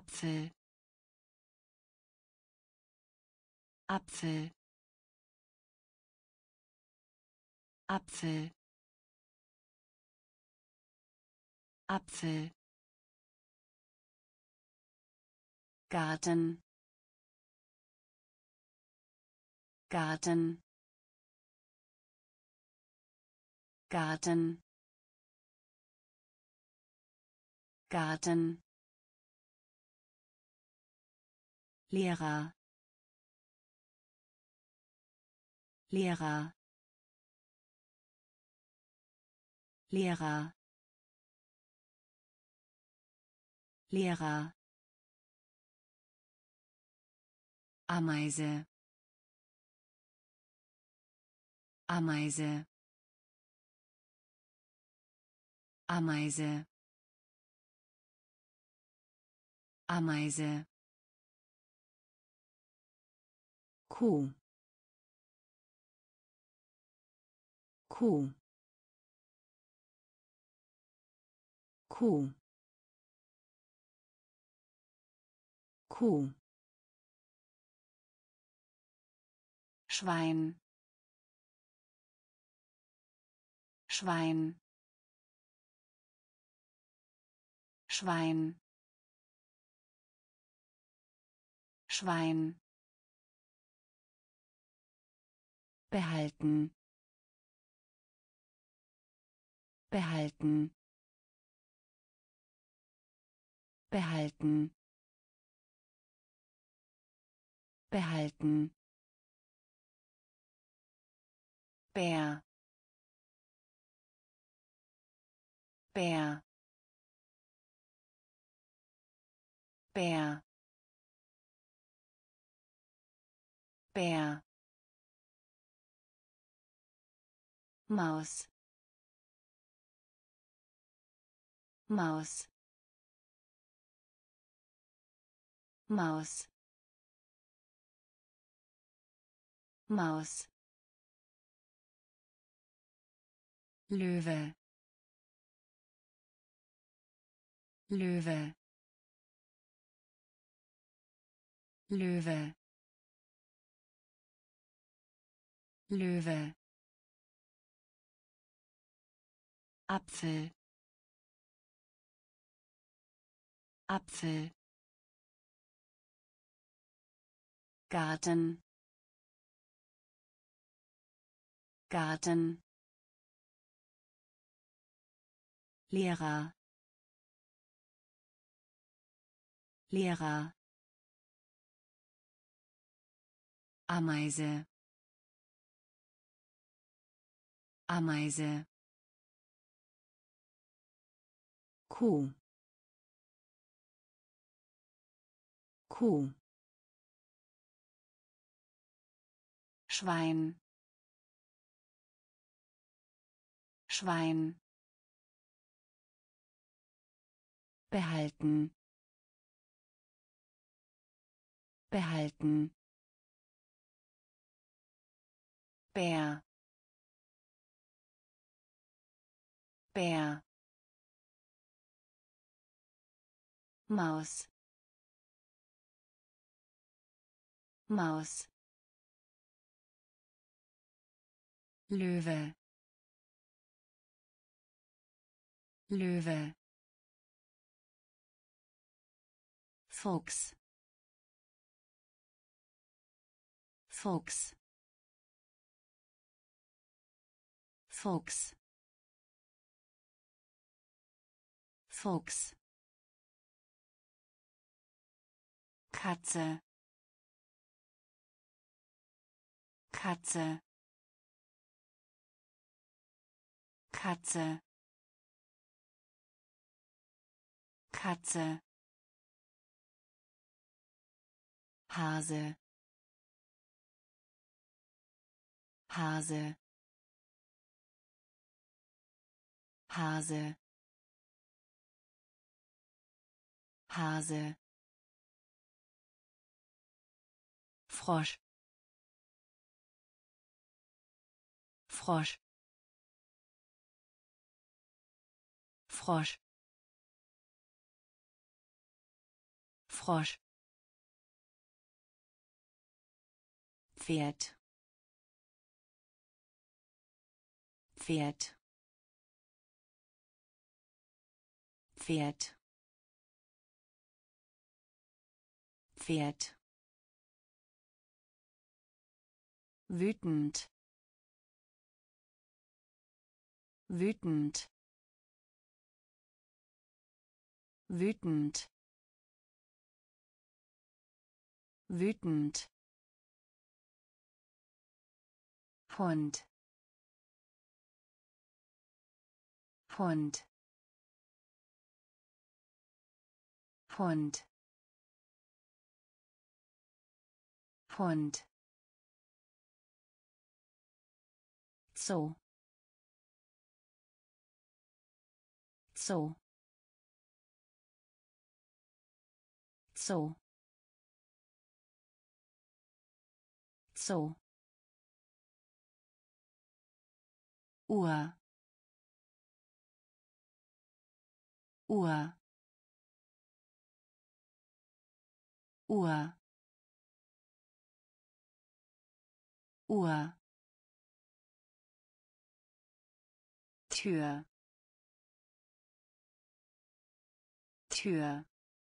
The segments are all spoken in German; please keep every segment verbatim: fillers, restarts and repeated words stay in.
Apfel, Apfel, Apfel, Apfel, Garten, Garten, Garten, Garten, Lehrer, Lehrer, Lehrer, Lehrer, Ameise, Ameise, Ameise, Ameise, Kuh, Kuh, Kuh, Kuh, Schwein, Schwein, Schwein, Schwein, behalten, behalten, behalten, behalten, Bär, Bär, Bär, Bär, Maus, Maus, Maus, Maus, Löwe, Löwe, Löwe, Löwe, Apfel, Apfel, Garten, Garten, Lehrer, Lehrer, Ameise, Ameise, Kuh, Kuh, Schwein, Schwein, behalten, behalten, Bär, Bär, Maus, Maus, Löwe, Löwe, Fuchs, Fuchs, Fuchs, Fuchs, Katze, Katze, Katze, Katze, Hase, Hase, Hase, Hase, Frosch, Frosch, Frosch, Frosch Pferd Pferd Pferd Pferd wütend wütend wütend wütend Hund Hund Hund Hund Zoo Zoo Zoo Zoo Uhr Uhr Uhr Uhr Tür Tür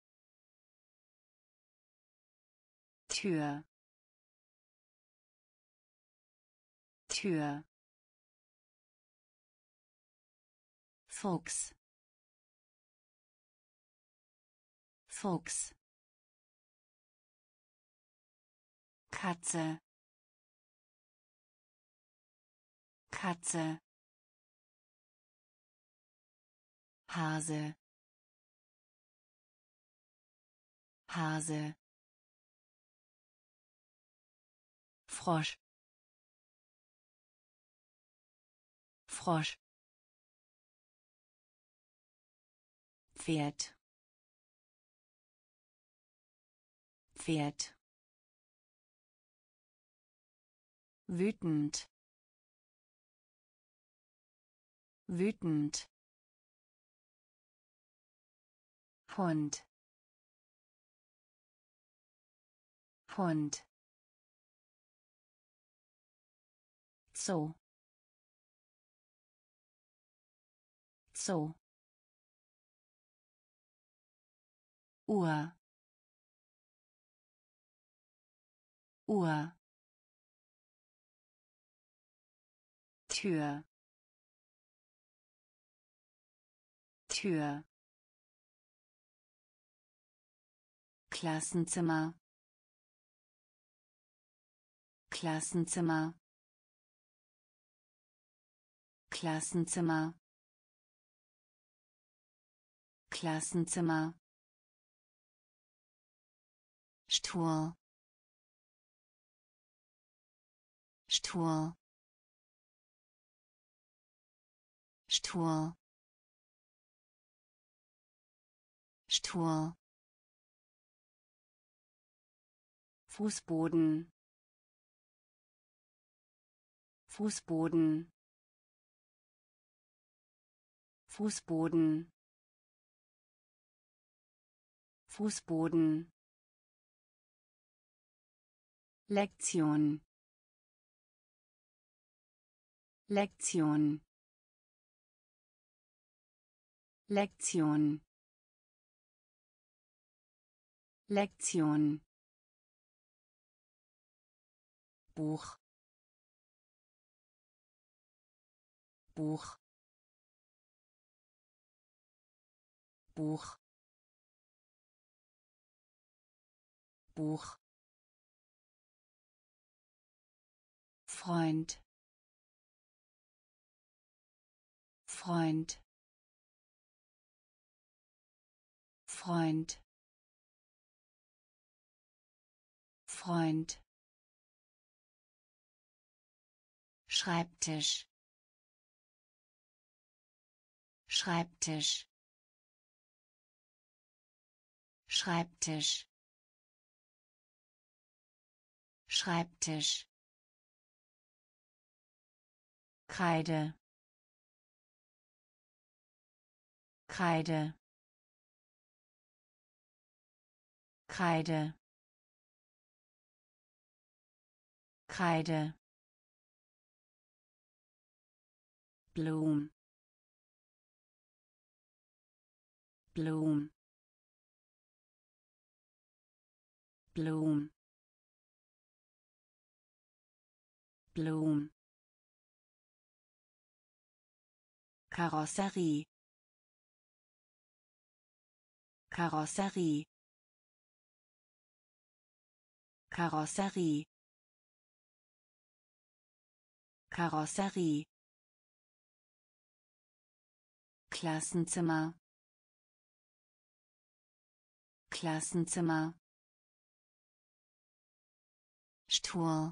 Tür Tür Fuchs Fuchs Katze Katze Hase Hase Frosch Frosch Pferd Pferd wütend wütend Hund Hund Zoo Zoo Uhr Uhr Tür Tür Klassenzimmer Klassenzimmer Klassenzimmer Klassenzimmer Stuhl Stuhl Stuhl Stuhl Fußboden Fußboden Fußboden Fußboden Lektion Lektion Lektion Lektion Buch Buch Buch Buch Freund Freund Freund Freund Schreibtisch Schreibtisch Schreibtisch Schreibtisch Kreide Kreide Kreide, Kreide, Blum, Blum, Blum, Blum. Karosserie, Karosserie, Karosserie, Karosserie. Klassenzimmer, Klassenzimmer. Stuhl,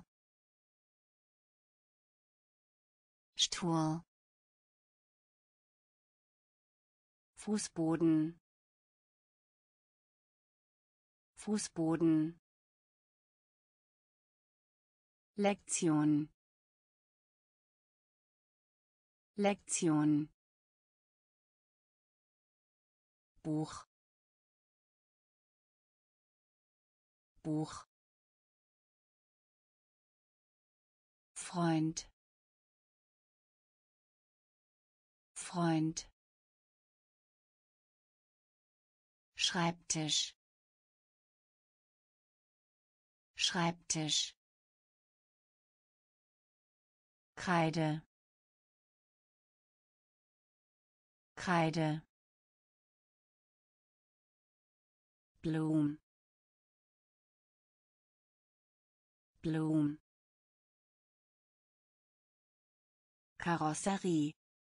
Stuhl. Fußboden, Fußboden. Lektion, Lektion. Buch, Buch. Freund, Freund. Schreibtisch, Schreibtisch. Kreide, Kreide. Blum, Blum. Karosserie,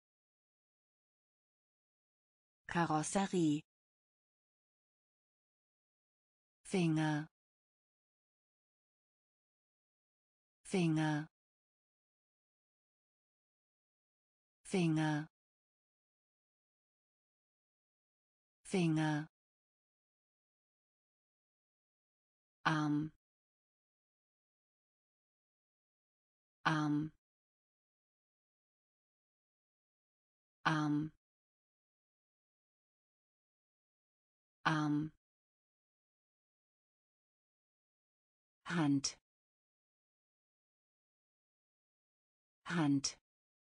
Karosserie. Finger, Finger, Finger, Finger. Arm, Arm, Arm, Arm. Hand, Hand,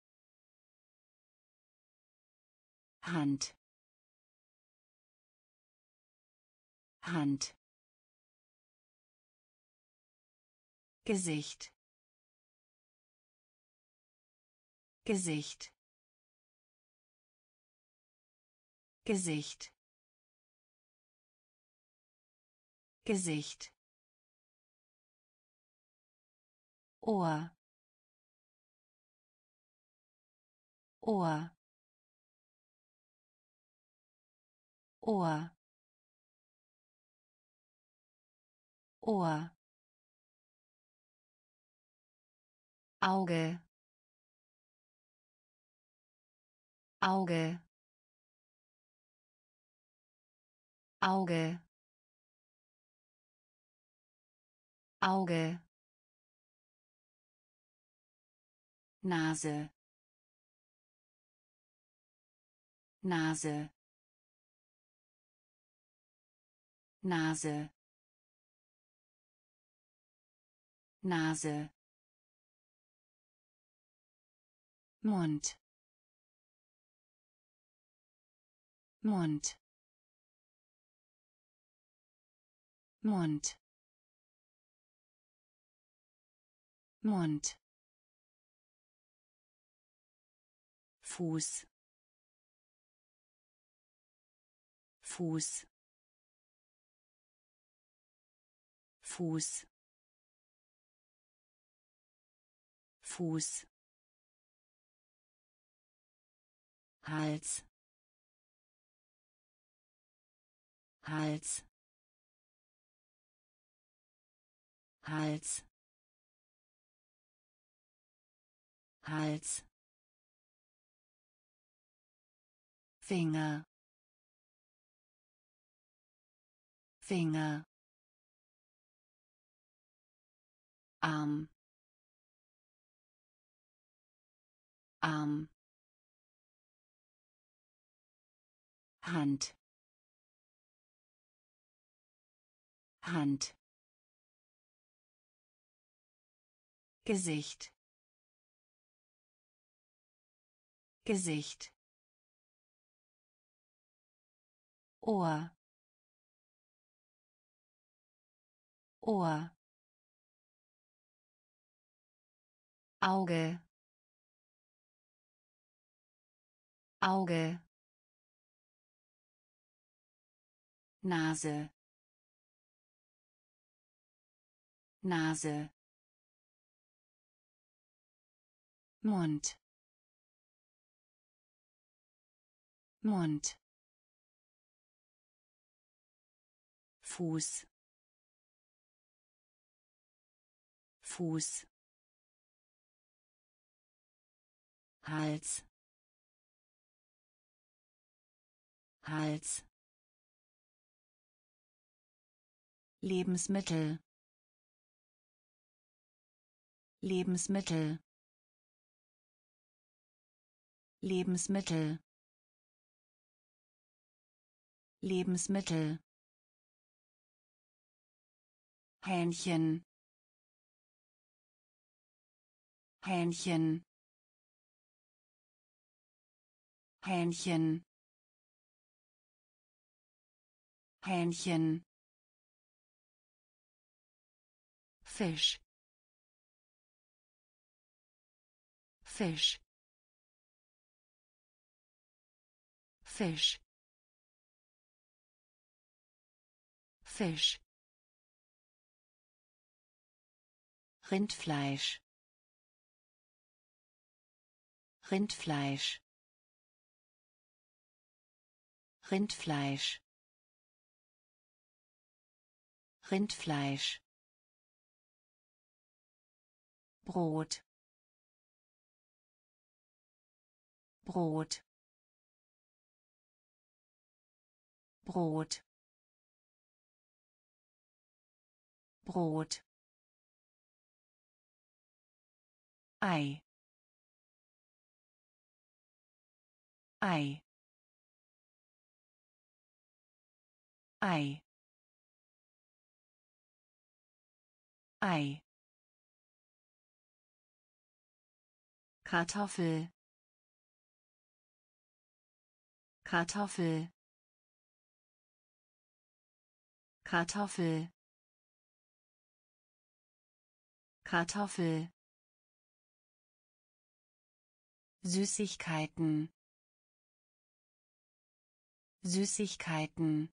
Hand, Hand. Gesicht, Gesicht, Gesicht, Gesicht. Ohr, Ohr, Ohr, Ohr. Auge, Auge, Auge, Auge. Nase, Nase, Nase, Nase. Mund, Mund, Mund, Mund. Fuß, Fuß, Fuß, Fuß. Hals, Hals, Hals, Hals. Finger, Finger. Arm, Arm. Hand, Hand, Gesicht, Gesicht, Ohr, Ohr, Auge, Auge, Nase, Nase, Mund, Mund, Fuß, Fuß, Hals, Hals, Lebensmittel, Lebensmittel, Lebensmittel, Lebensmittel, Hähnchen, Hähnchen, Hähnchen, Hähnchen, Fisch, Fisch, Fisch, Fisch, Rindfleisch, Rindfleisch, Rindfleisch, Rindfleisch, Brot, Brot, Brot, Brot, Ei, Ei, Ei, Ei, Kartoffel, Kartoffel, Kartoffel, Kartoffel, Süßigkeiten, Süßigkeiten,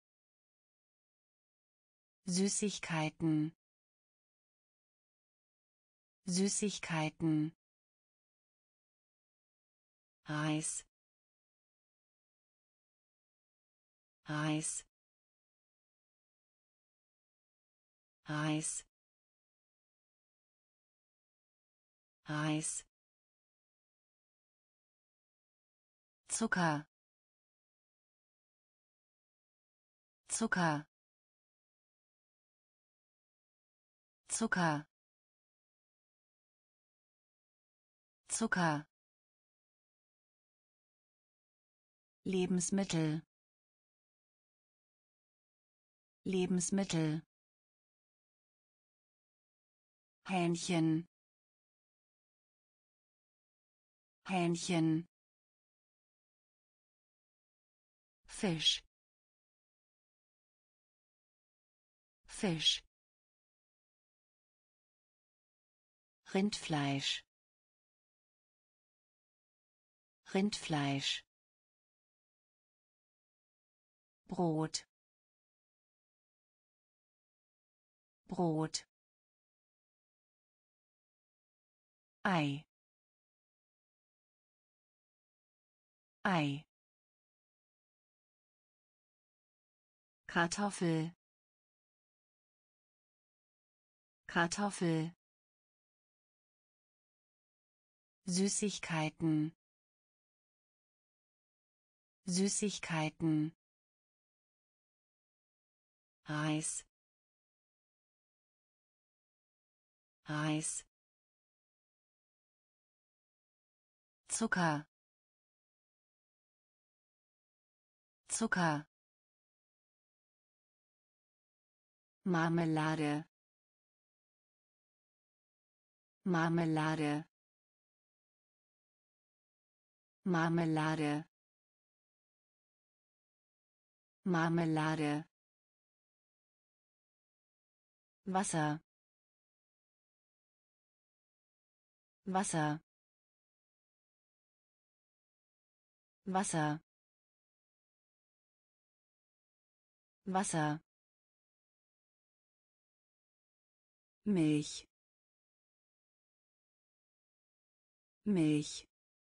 Süßigkeiten, Süßigkeiten, Reis, Reis, Reis, Reis, Zucker, Zucker, Zucker, Zucker, Lebensmittel, Lebensmittel, Hähnchen, Hähnchen, Fisch, Fisch, Rindfleisch, Rindfleisch, Brot, Brot, Ei, Ei, Kartoffel, Kartoffel, Süßigkeiten, Süßigkeiten, Reis, Reis, Zucker, Zucker, Marmelade, Marmelade, Marmelade, Marmelade, Wasser, Wasser, Wasser, Wasser, Milch, Milch,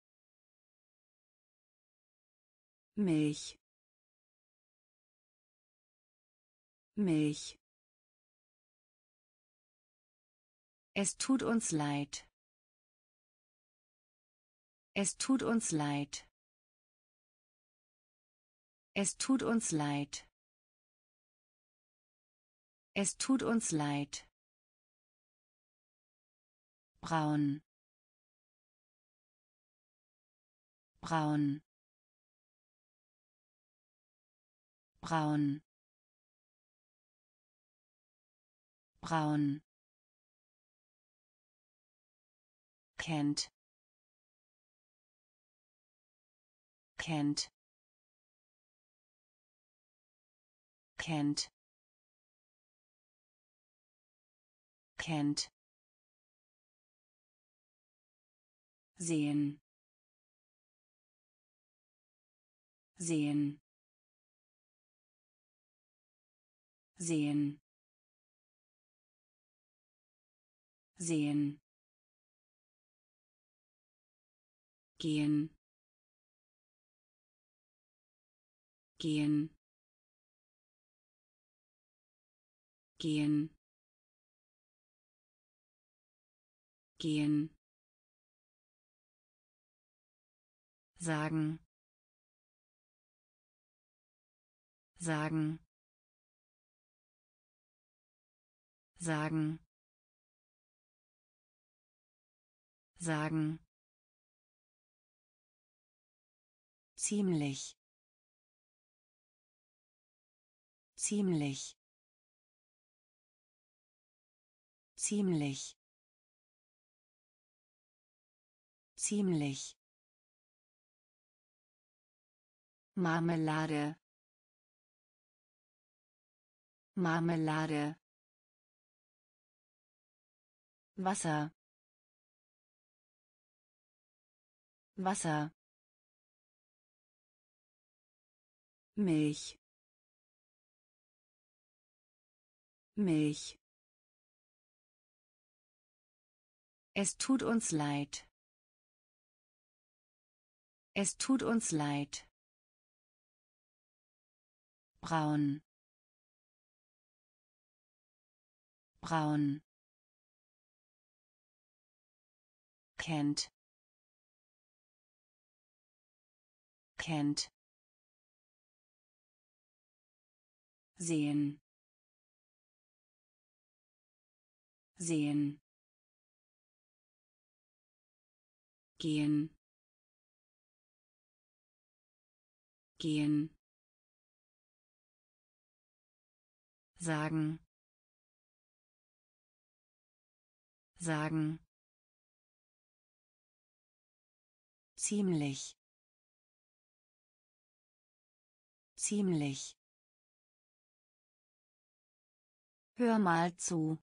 Milch, Milch. Es tut uns leid. Es tut uns leid. Es tut uns leid. Es tut uns leid. Braun. Braun. Braun. Braun. Kennt. Kennt. Kennt. Kennt. Sehen. Sehen. Sehen. Sehen. Gehen. Gehen. Gehen. Gehen. Sagen. Sagen. Sagen. Sagen. Ziemlich. Ziemlich. Ziemlich. Ziemlich. Marmelade. Marmelade. Wasser. Wasser. Milch. Milch. Es tut uns leid. Es tut uns leid. Braun. Braun. Kennt. Kennt. Sehen. Sehen. Gehen. Gehen. Sagen. Sagen. Ziemlich. Ziemlich. Hör mal zu.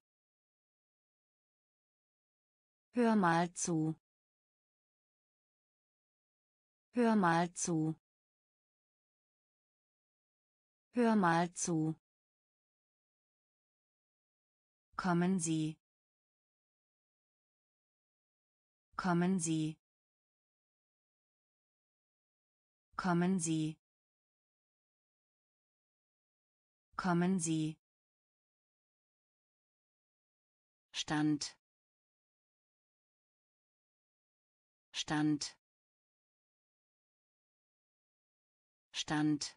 Hör mal zu. Hör mal zu. Hör mal zu. Kommen Sie. Kommen Sie. Kommen Sie. Kommen Sie. Stand. Stand. Stand.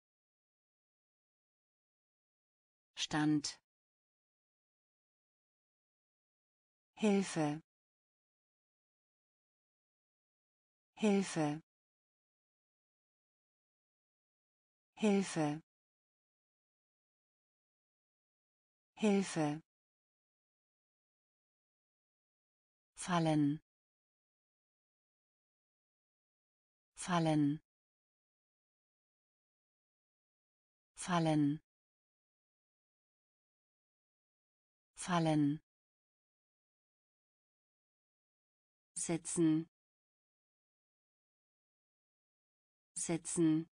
Stand. Hilfe. Hilfe. Hilfe. Hilfe. Fallen. Fallen. Fallen. Fallen. Sitzen. Sitzen.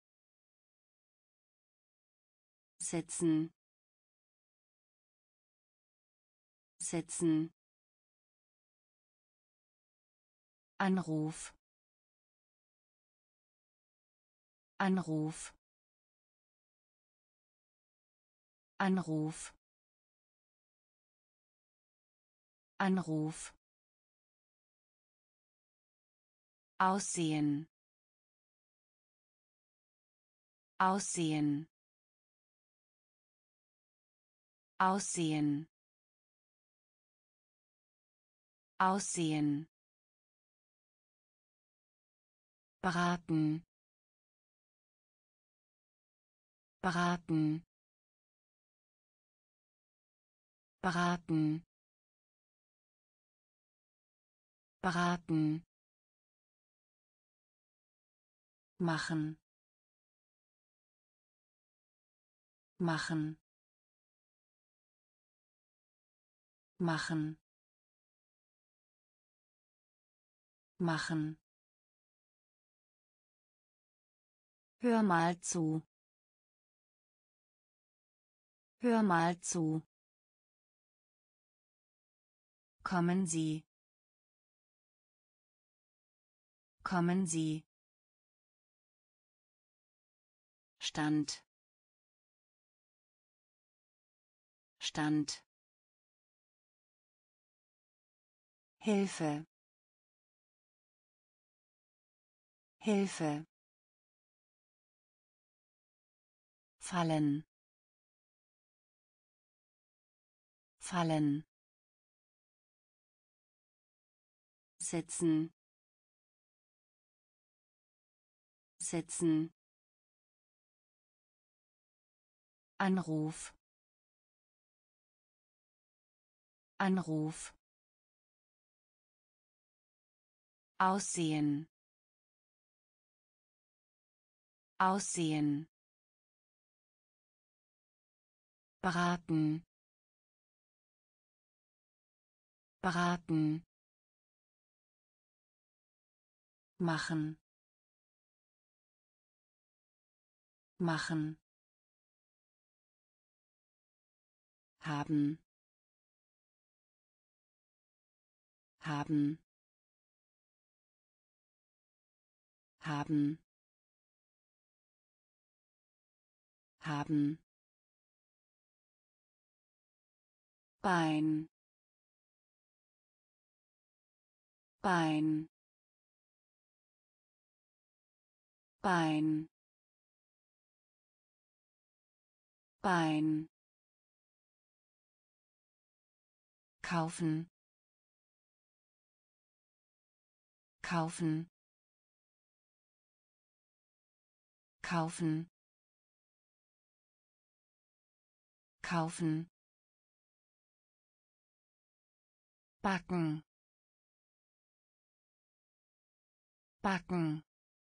Sitzen. Sitzen. Anruf. Anruf. Anruf. Anruf. Aussehen. Aussehen. Aussehen. Aussehen. Braten. Braten. Braten. Braten. Machen. Machen. Machen. Machen. Hör mal zu. Hör mal zu. Kommen Sie. Kommen Sie. Stand. Stand. Hilfe. Hilfe. Fallen. Fallen. Sitzen. Sitzen. Anruf. Anruf. Aussehen. Aussehen. Braten. Braten. Machen. Machen. Haben. Haben. Haben. Haben. Bein. Bein. Bein. Bein. Kaufen. Kaufen. Kaufen. Kaufen. Backen. Backen.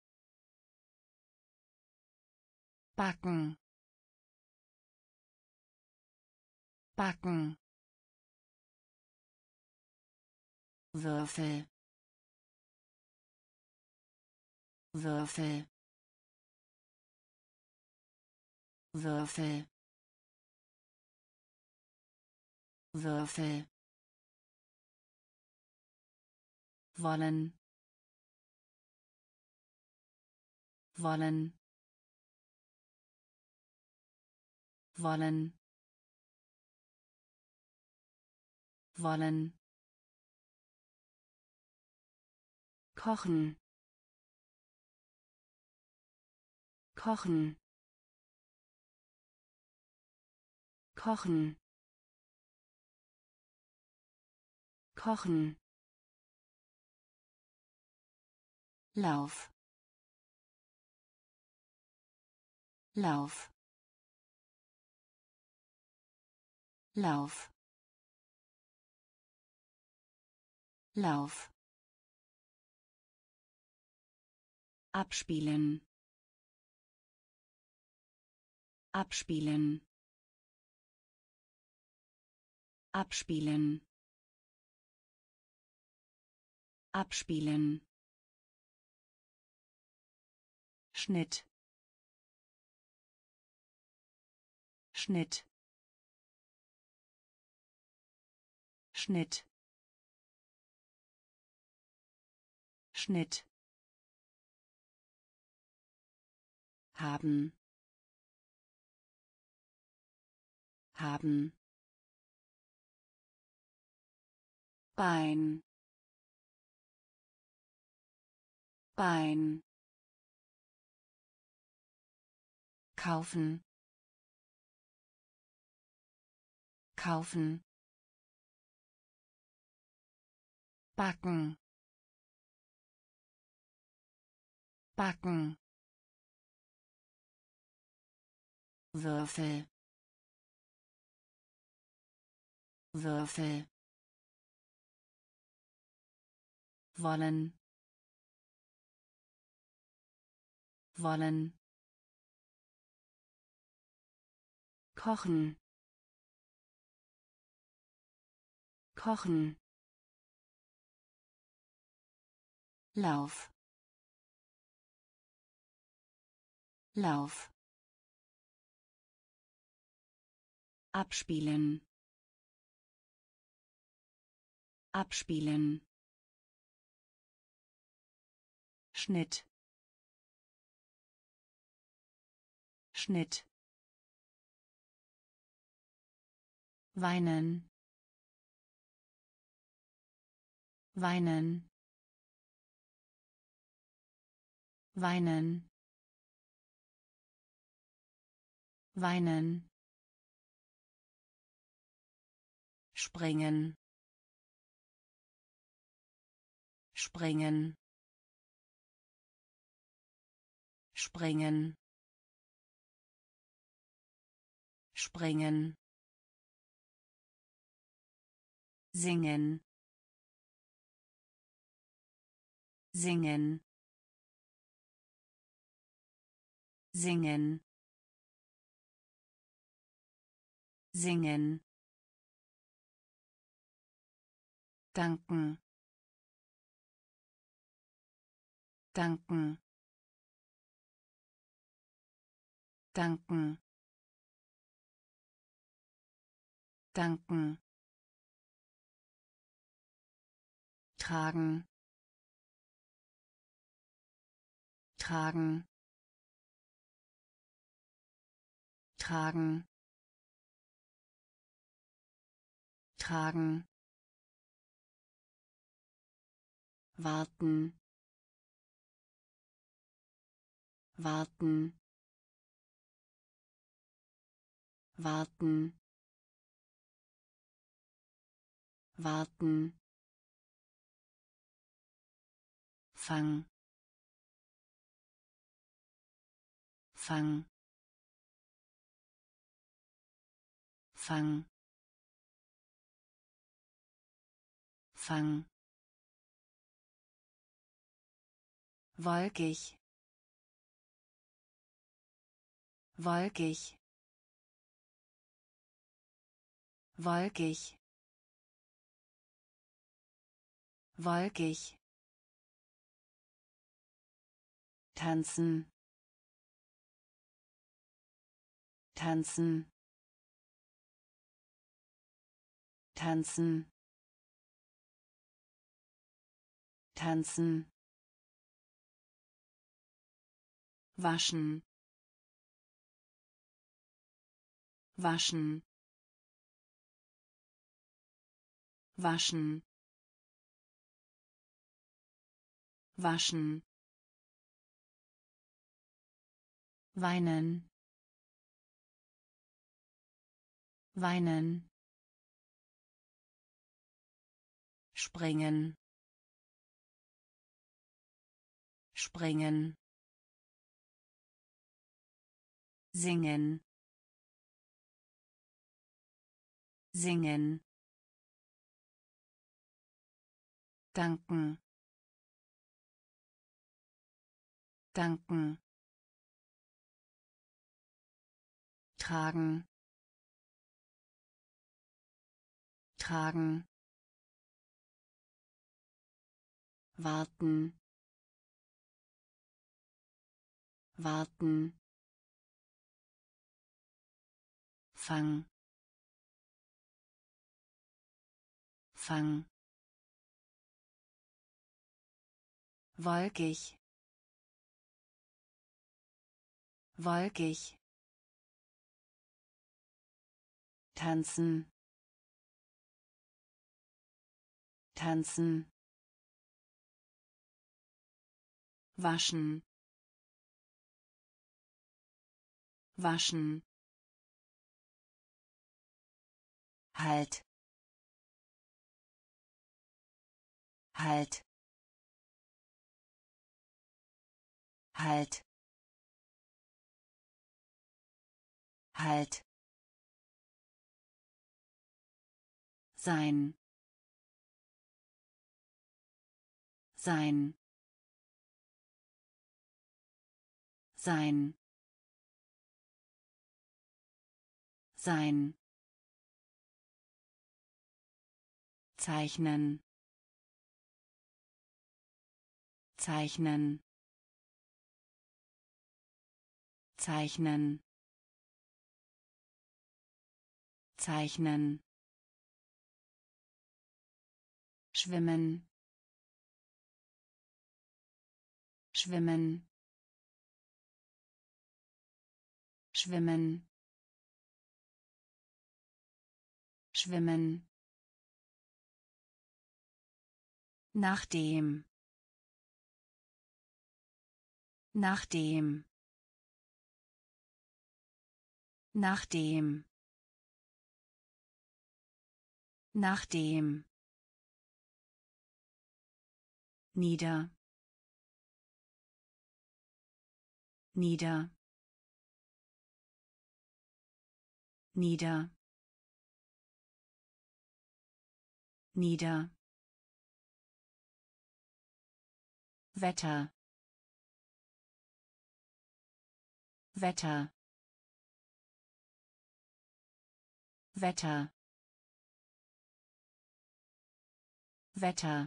Backen. Backen. Würfel. Würfel. Würfel. Würfel. Wollen. Wollen. Wollen. Wollen. Kochen. Kochen. Kochen. Kochen. Lauf. Lauf. Lauf, Lauf, abspielen, abspielen, abspielen, abspielen, Schnitt, Schnitt, Schnitt, Schnitt, haben, haben, Bein, Bein, kaufen, kaufen, backen, backen, Würfel, Würfel, wollen, wollen, kochen, kochen, Lauf, Lauf, abspielen, abspielen, Schnitt, Schnitt, weinen, weinen, weinen, weinen, springen, springen, springen, springen, singen, singen, singen, singen, danken, danken, danken, danken, tragen, tragen, tragen, tragen, warten, warten, warten, warten, fang, fang, fang, fang, wolkig, wolkig, wolkig, wolkig, tanzen, tanzen, tanzen, tanzen, waschen, waschen, waschen, waschen, weinen, weinen, springen, springen, singen, singen, danken, danken, tragen, tragen, warten, warten, fang, fang, wolkig, wolkig, tanzen, tanzen, waschen, waschen, halt, halt, halt, halt, sein, sein, sein, sein, zeichnen, zeichnen, zeichnen, zeichnen, schwimmen, schwimmen, schwimmen, schwimmen, nachdem, nachdem, nachdem, nachdem, nieder, nieder, nieder, nieder, Wetter, Wetter, Wetter, Wetter,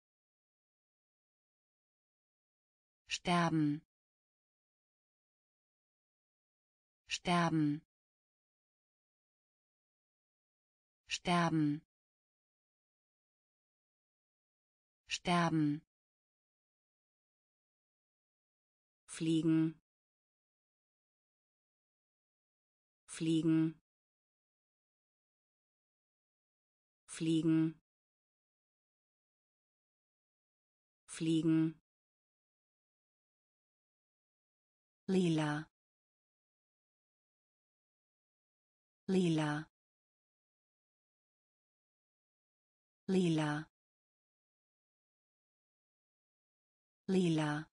sterben, sterben, sterben, sterben, fliegen, fliegen, fliegen, fliegen, lila, lila, lila, lila,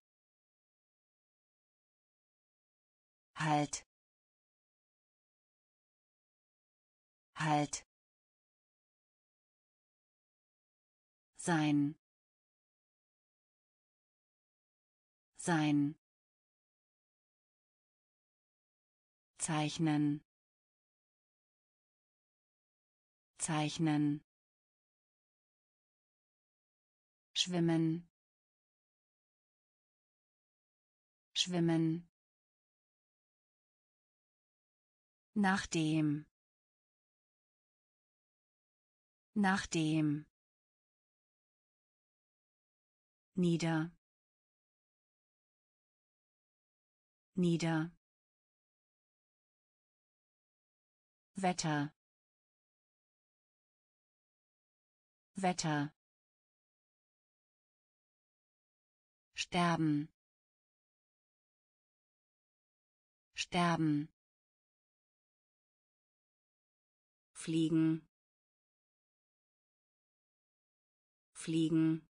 halt, halt, sein, sein, zeichnen, zeichnen, schwimmen, schwimmen, nachdem, nachdem, nieder, nieder, Wetter, Wetter, sterben, sterben, fliegen, fliegen,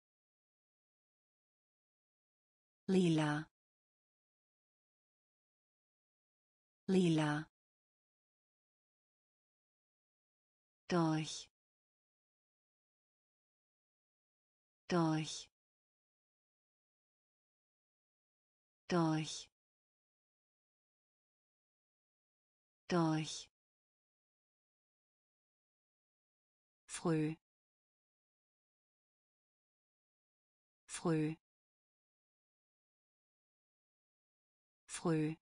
lila, lila, durch durch durch durch früh früh früh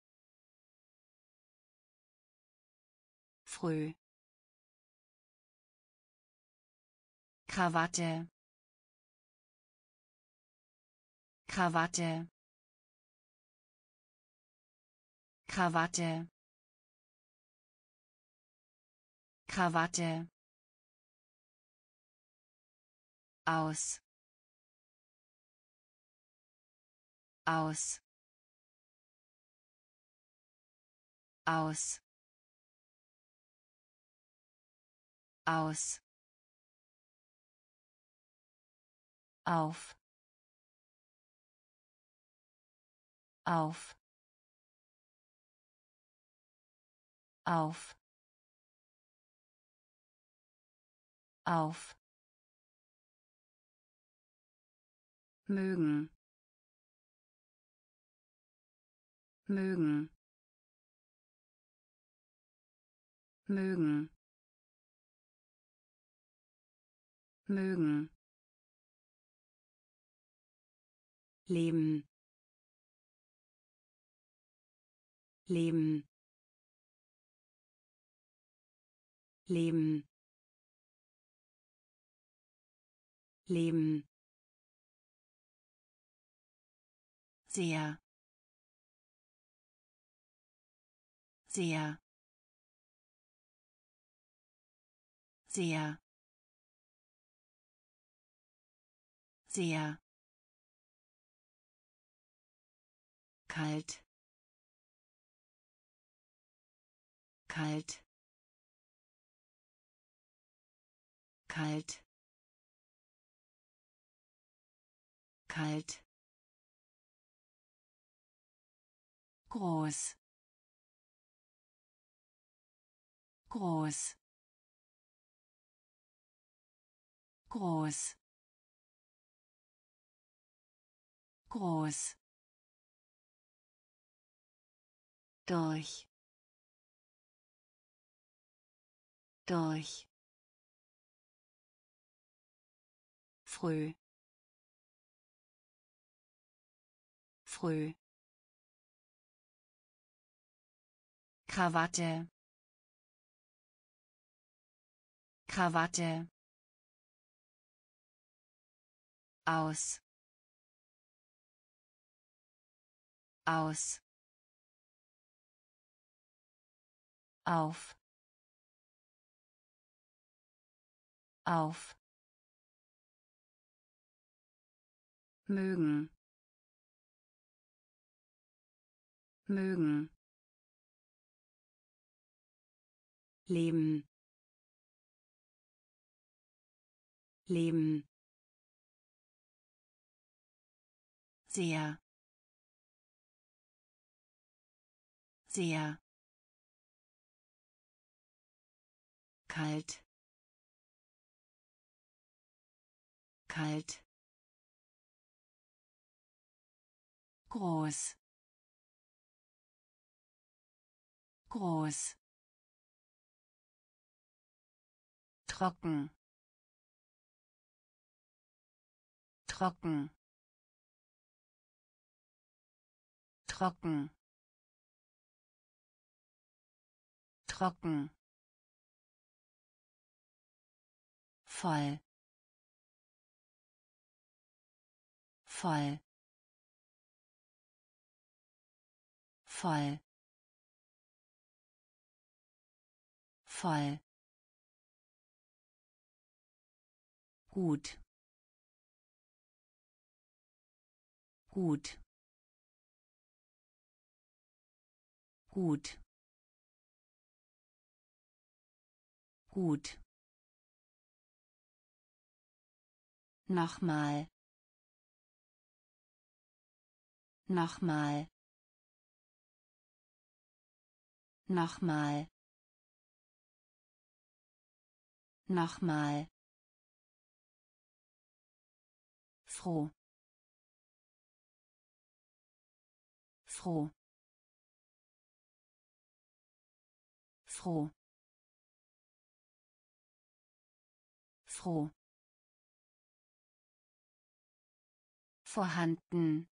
früh Krawatte Krawatte Krawatte Krawatte aus aus aus aus auf auf auf auf mögen mögen mögen mögen leben leben leben leben sehr sehr sehr sehr kalt kalt kalt kalt groß groß groß groß durch durch früh früh Krawatte Krawatte aus aus auf auf mögen mögen leben leben sehr sehr kalt kalt groß groß trocken trocken trocken trocken voll voll voll voll gut gut gut gut nochmal nochmal nochmal Nochmal. Froh. Froh. Froh. Froh. Vorhanden.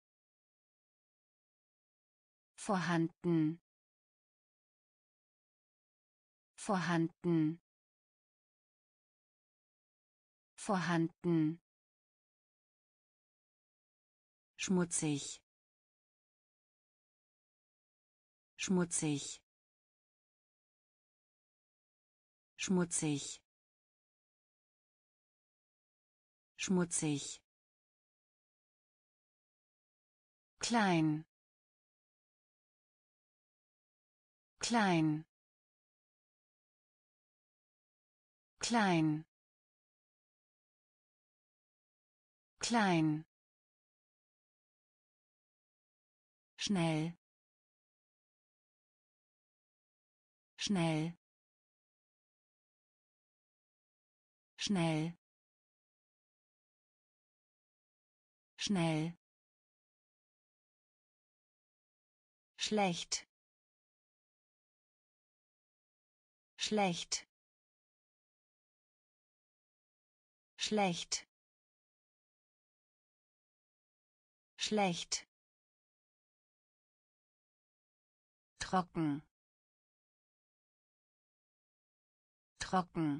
Vorhanden. Vorhanden. Vorhanden. Schmutzig. Schmutzig. Schmutzig. Schmutzig. Klein. Klein. Klein. Klein. Schnell. Schnell. Schnell. Schnell. Schlecht. Schlecht. Schlecht. Schlecht. Trocken. Trocken.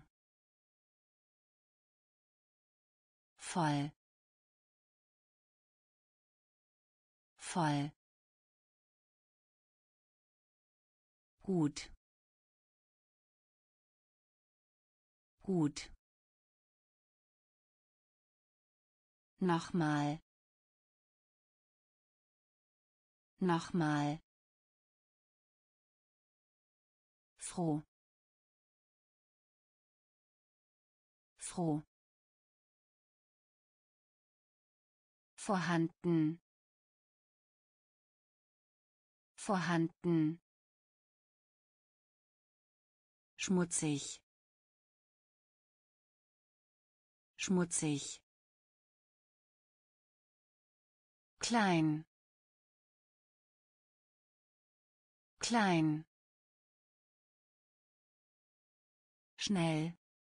Voll. Voll. Gut. Gut. Nochmal. Nochmal. Froh. Froh. Vorhanden. Vorhanden. Schmutzig. Schmutzig. Klein. Klein. Schnell.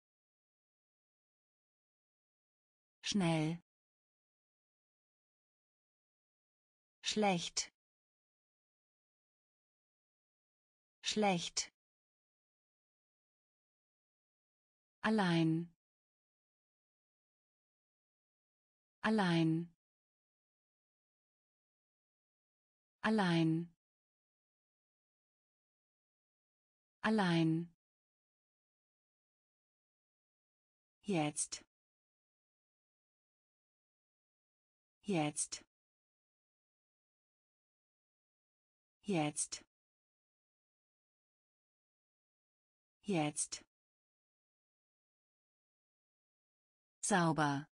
Schnell. Schlecht. Schlecht. Allein. Allein. Allein. Allein. Jetzt. Jetzt. Jetzt. Jetzt. Sauber.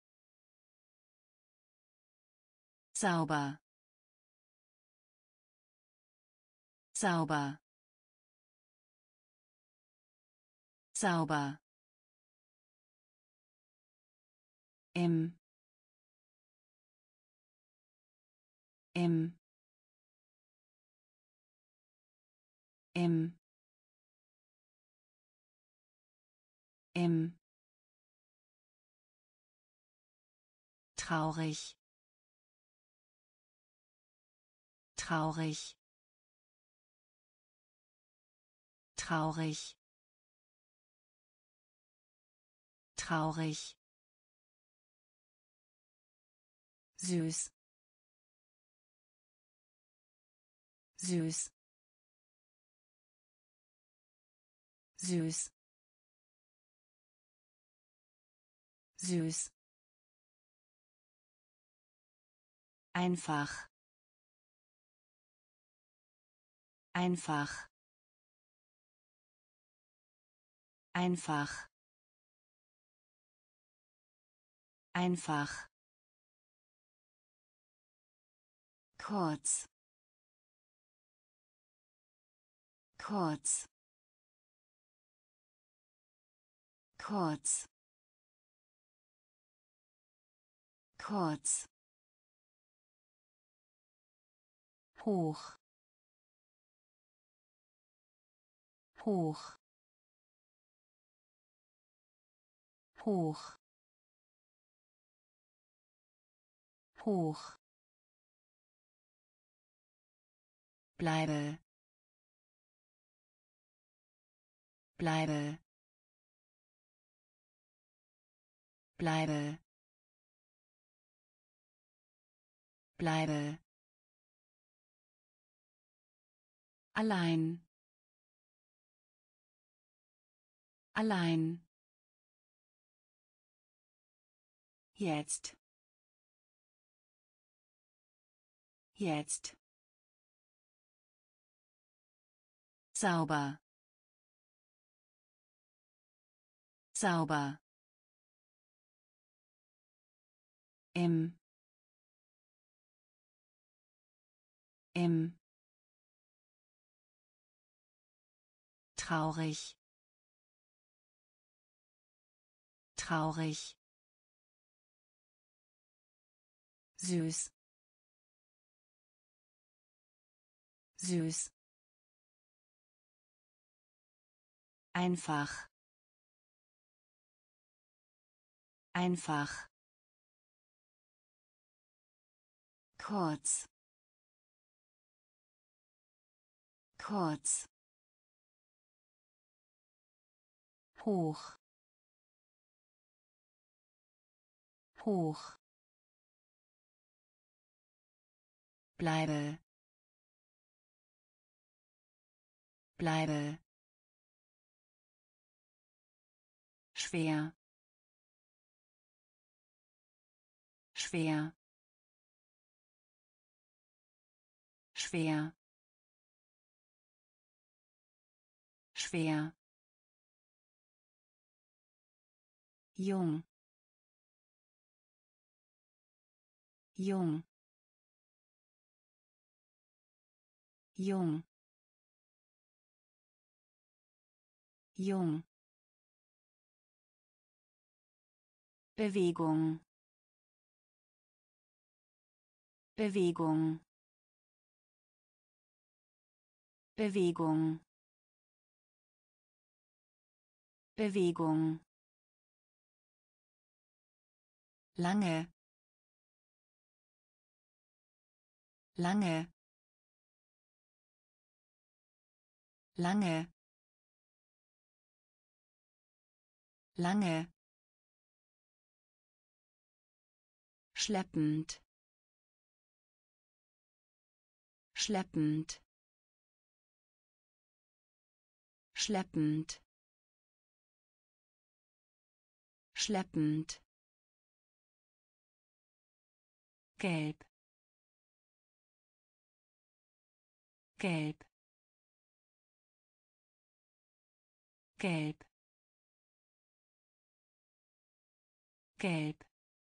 Sauber. Sauber. Sauber. Im. Im. Im. Im. Traurig. Traurig. Traurig. Traurig. Süß. Süß. Süß. Süß. Einfach. Einfach. Einfach. Einfach. Kurz. Kurz. kurz, kurz, hoch, hoch, hoch, hoch, bleibe, bleibe, bleibe, bleibe, allein, allein, jetzt, jetzt, sauber, sauber, im, im, traurig, traurig, süß, süß, einfach, einfach, kurz, kurz, hoch, hoch, bleibe, bleibe, schwer, schwer, schwer, schwer, jung, jung, jung, jung, Bewegung, Bewegung, Bewegung, Bewegung, lange, lange, lange, lange, schleppend, schleppend, schleppend, schleppend, gelb, gelb, gelb, gelb,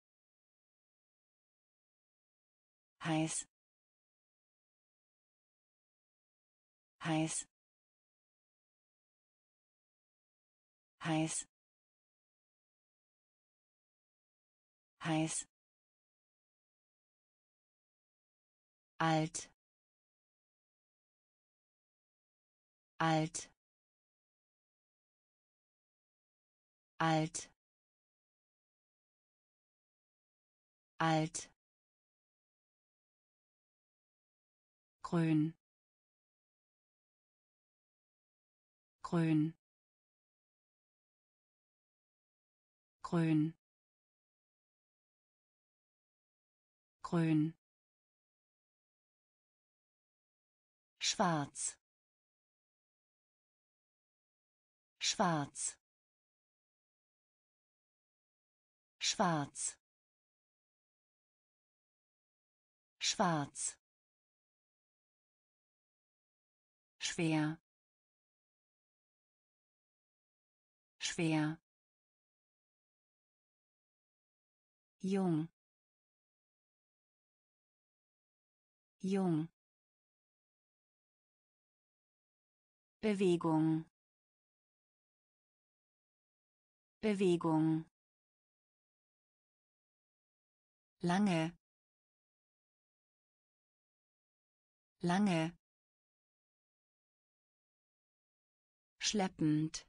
heiß, heiß, heiß, heiß, alt, alt, alt, alt, grün, grün, grün, grün, schwarz, schwarz, schwarz, schwarz, schwer, schwer, jung, jung, Bewegung, Bewegung. Lange. Lange. Schleppend.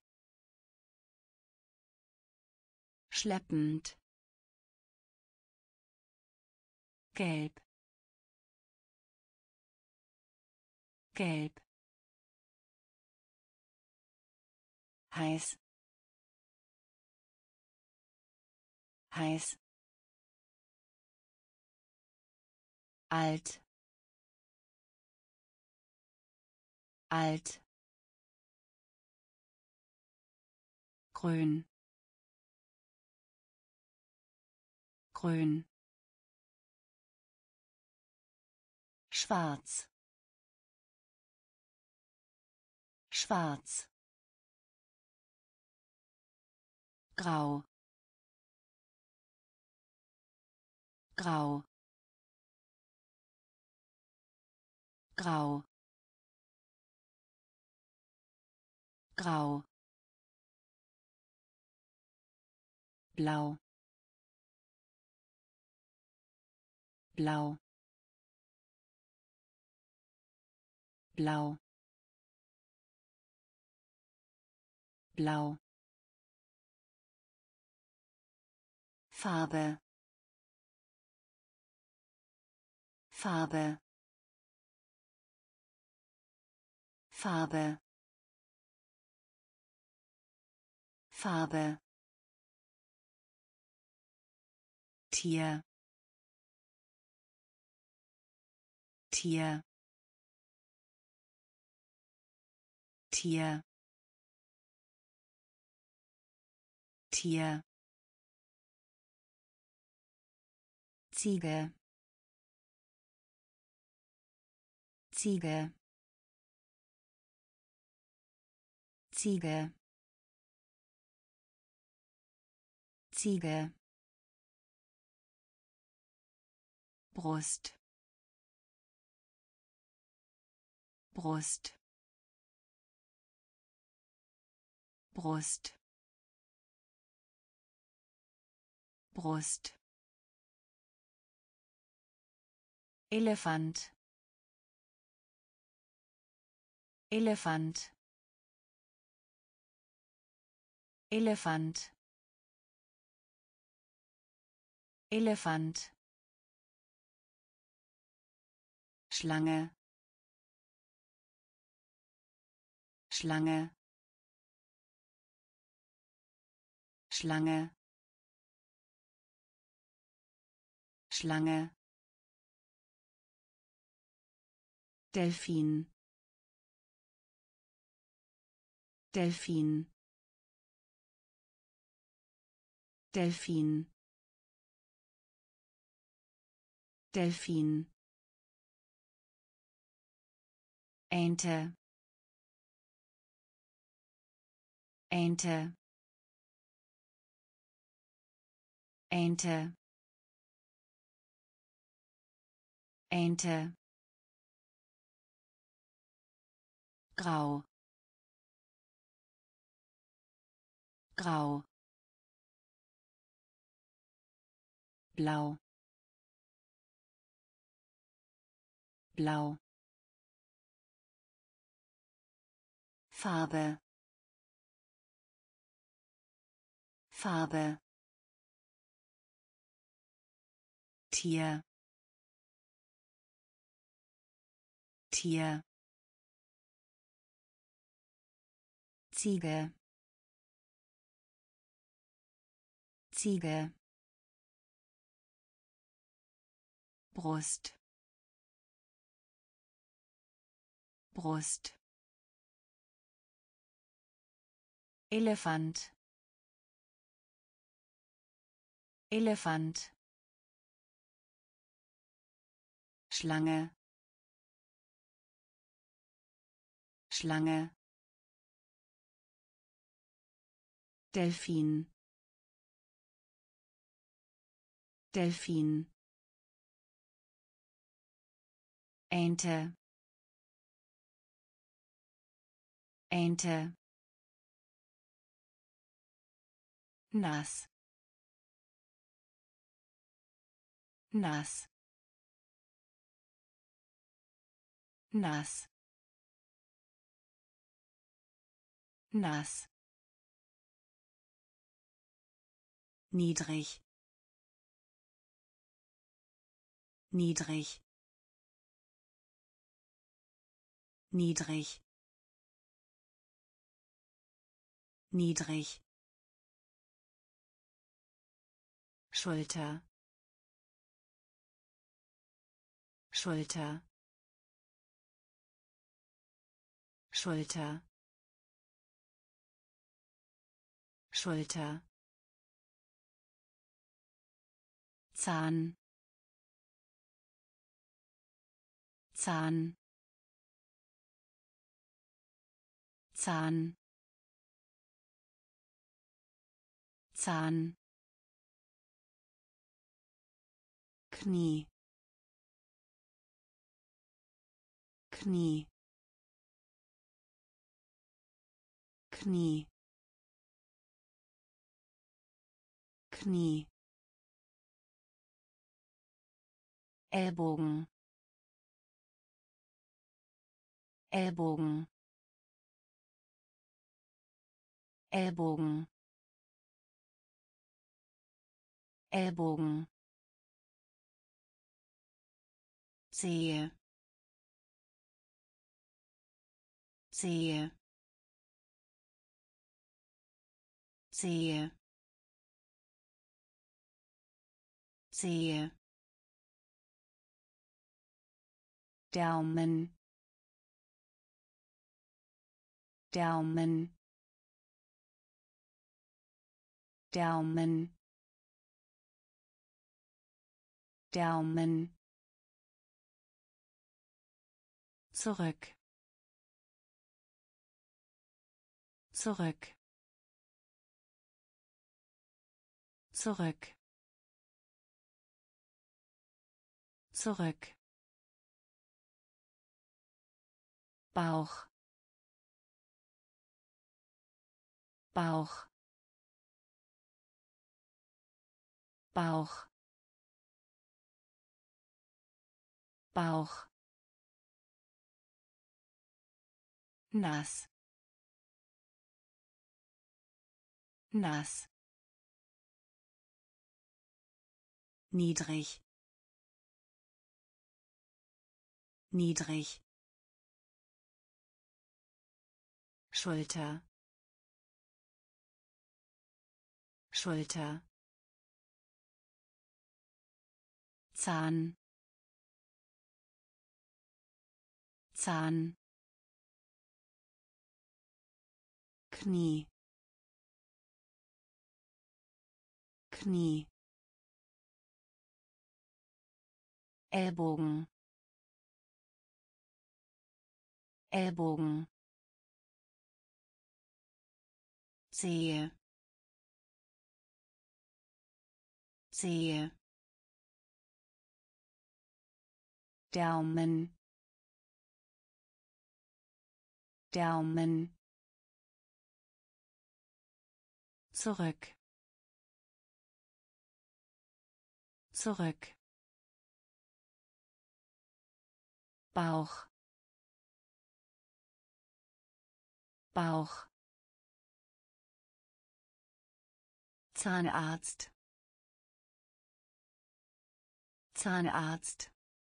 Schleppend. Gelb. Gelb. Heiß. Heiß. Alt. Alt. Grün. Grün. Schwarz. Schwarz. Grau. Grau. Grau. Grau. Blau. Blau. Blau. Blau. Farbe. Farbe. Farbe. Farbe. Tier. Tier. Tier. Tier. Ziege. Ziege. Ziege. Ziege. Brust. Brust. Brust. Brust. Elefant. Elefant. Elefant. Elefant. Schlange. Schlange. Schlange. Schlange. Delfin. Delfin. Delfin. Delfin. Ente. Ente. Ente. Ente. Grau. Grau. Blau. Blau. Farbe. Farbe. Tier. Tier. Ziege. Ziege. Brust. Brust. Elefant. Elefant. Schlange. Schlange. Delfin. Delfin. Ente. Ente. nass, nass, nass, nass, niedrig, niedrig, niedrig, niedrig, Schulter, Schulter, Schulter, Schulter, Zahn, Zahn, Zahn, Zahn, Knie, Knie, Knie, Knie, Ellbogen, Ellbogen, Ellbogen, Ellbogen, Zehe, Zehe, Zehe, Zehe, Daumen, Daumen, Daumen, Daumen, zurück, zurück, zurück, zurück, Bauch, Bauch, Bauch, Bauch, nass, nass, niedrig, niedrig, Schulter, Schulter, Zahn, Zahn, Knie, Knie, Ellbogen, Ellbogen, Zehe, Zehe, Daumen, Daumen, zurück, zurück, Bauch, Bauch, Zahnarzt, Zahnarzt,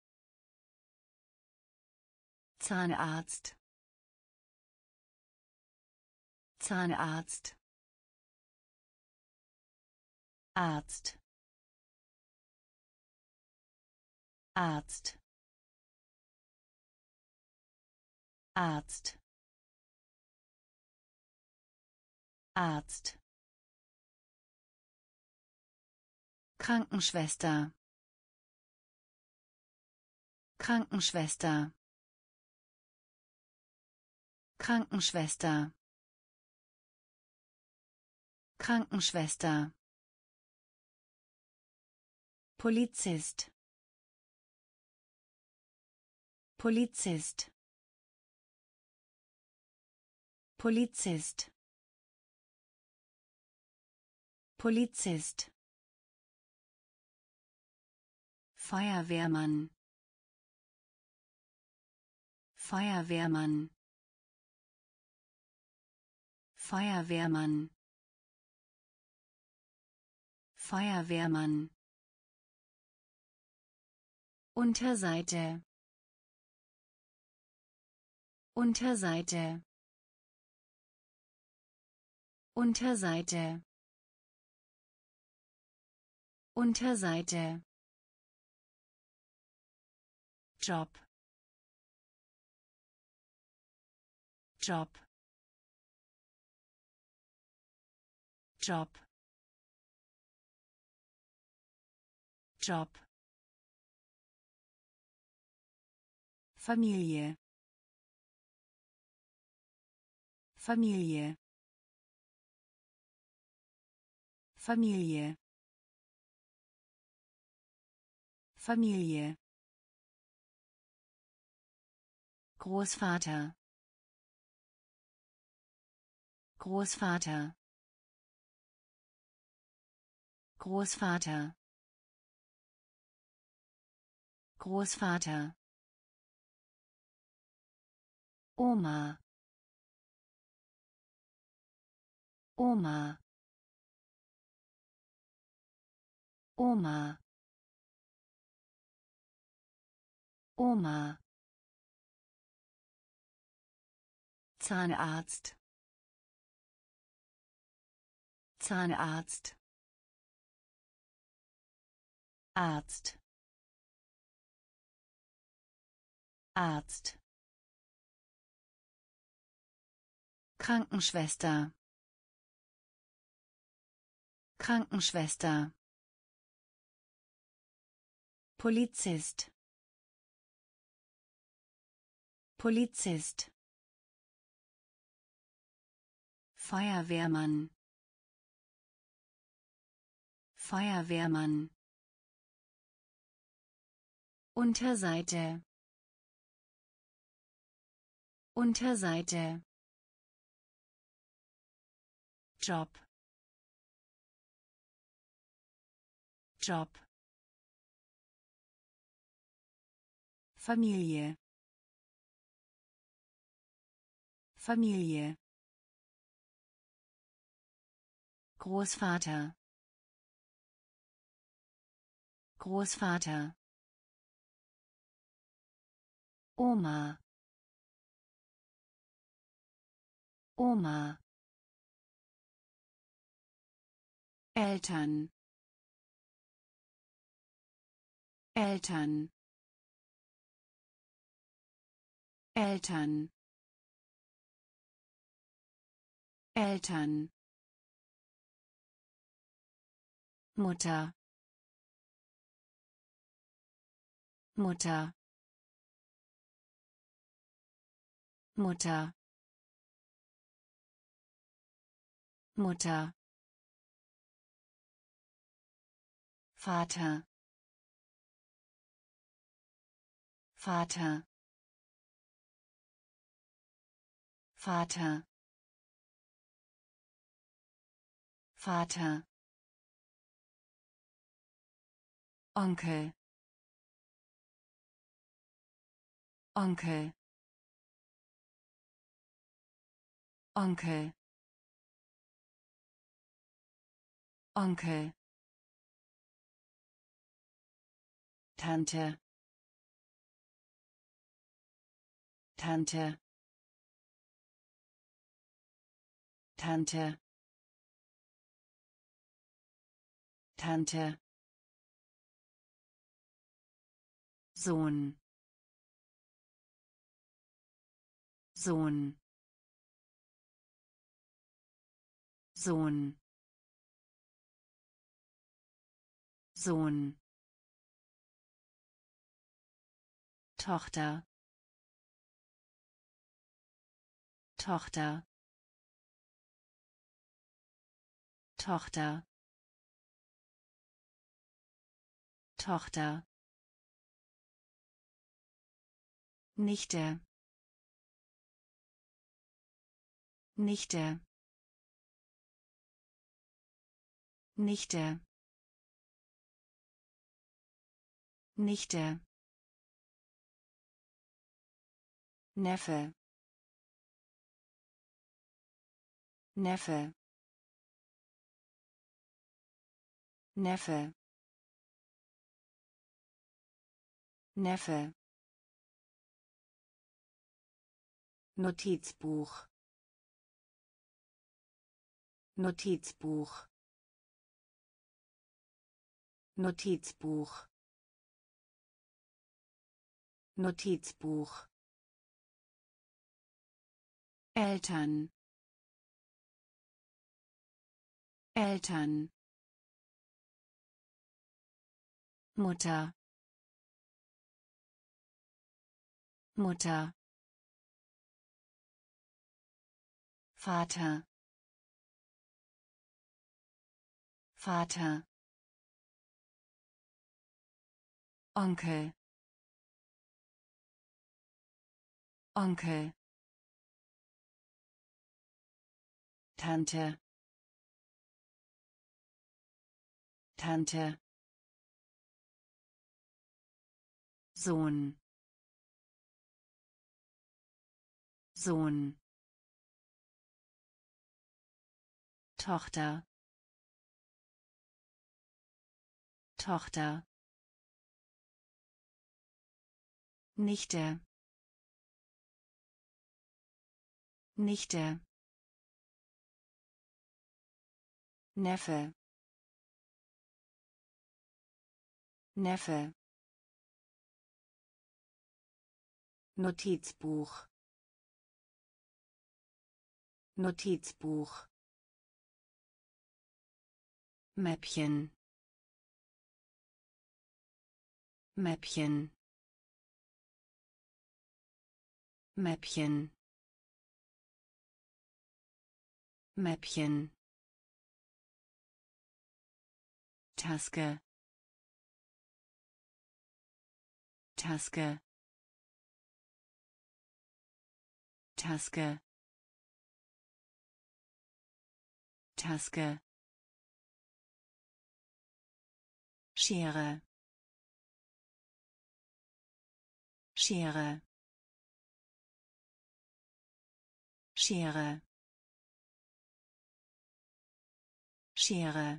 Zahnarzt, Zahnarzt, Arzt, Arzt, Arzt, Arzt, Krankenschwester, Krankenschwester, Krankenschwester, Krankenschwester, Polizist, Polizist, Polizist, Polizist. Feuerwehrmann. Feuerwehrmann. Feuerwehrmann. Feuerwehrmann. Unterseite. Unterseite. Unterseite. Unterseite. Job. Job. Job. Job. Familie. Familie. Familie. Familie. Großvater. Großvater. Großvater. Großvater. Oma. Oma. Oma. Oma. Zahnarzt. Zahnarzt. Arzt. Arzt. Krankenschwester. Krankenschwester. Polizist. Polizist. Feuerwehrmann. Feuerwehrmann. Unterseite. Unterseite. Job. Job. Familie. Familie. Großvater. Großvater. Oma. Oma. Eltern. Eltern. Eltern. Eltern. Mutter. Mutter. Mutter. Mutter. Vater. Vater. Vater. Vater. Onkel. Onkel. Onkel. Onkel. Tante. Tante. Tante. Tante. Sohn. Sohn. Sohn. Sohn. Tochter. Tochter. Tochter. Tochter. Nichte. Nichte. Nichte, Nichte, Neffe, Neffe, Neffe, Neffe. Notizbuch, Notizbuch, Notizbuch, Notizbuch. Eltern, Eltern. Mutter, Mutter. Vater, Vater. Onkel, Onkel. Tante, Tante. Sohn, Sohn. Tochter, Tochter. Nichte, Nichte. Neffe, Neffe. Notizbuch, Notizbuch. Mäppchen, Mäppchen, Mäppchen, Mäppchen. Taske, Taske, Taske, Taske. Schere, Schere, Schere, Schere.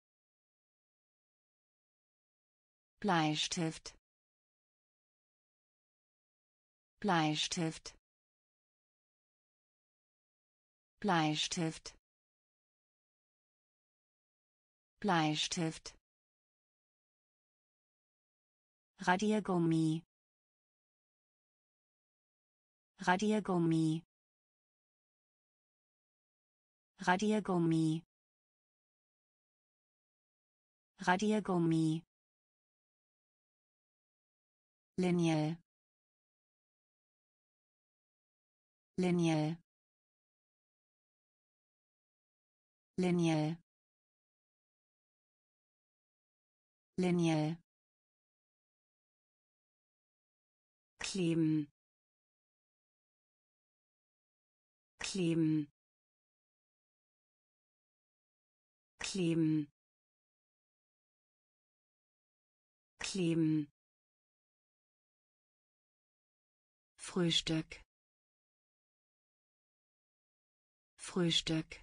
Bleistift, Bleistift, Bleistift, Bleistift. Radiergummi, Radiergummi, Radiergummi, Radiergummi. Linie, Linie, Linie, Linie. Kleben, kleben, kleben, kleben. Frühstück, Frühstück,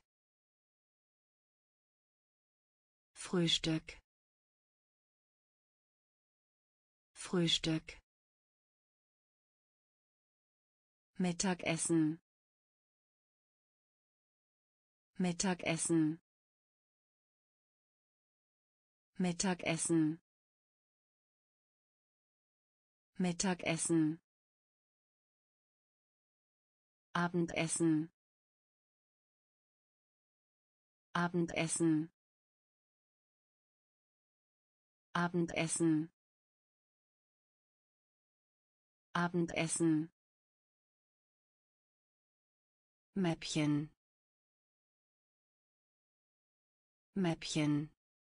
Frühstück, Frühstück. Mittagessen, Mittagessen, Mittagessen, Mittagessen. Abendessen, Abendessen, Abendessen, Abendessen. Mäppchen, Mäppchen.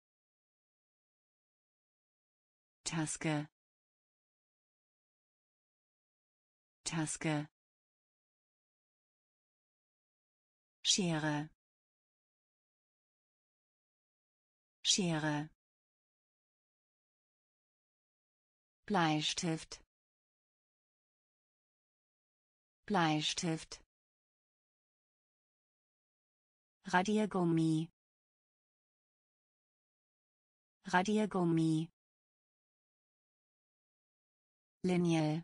Taske, Taske. Schere, Schere. Bleistift. Bleistift. Radiergummi. Radiergummi. Linie.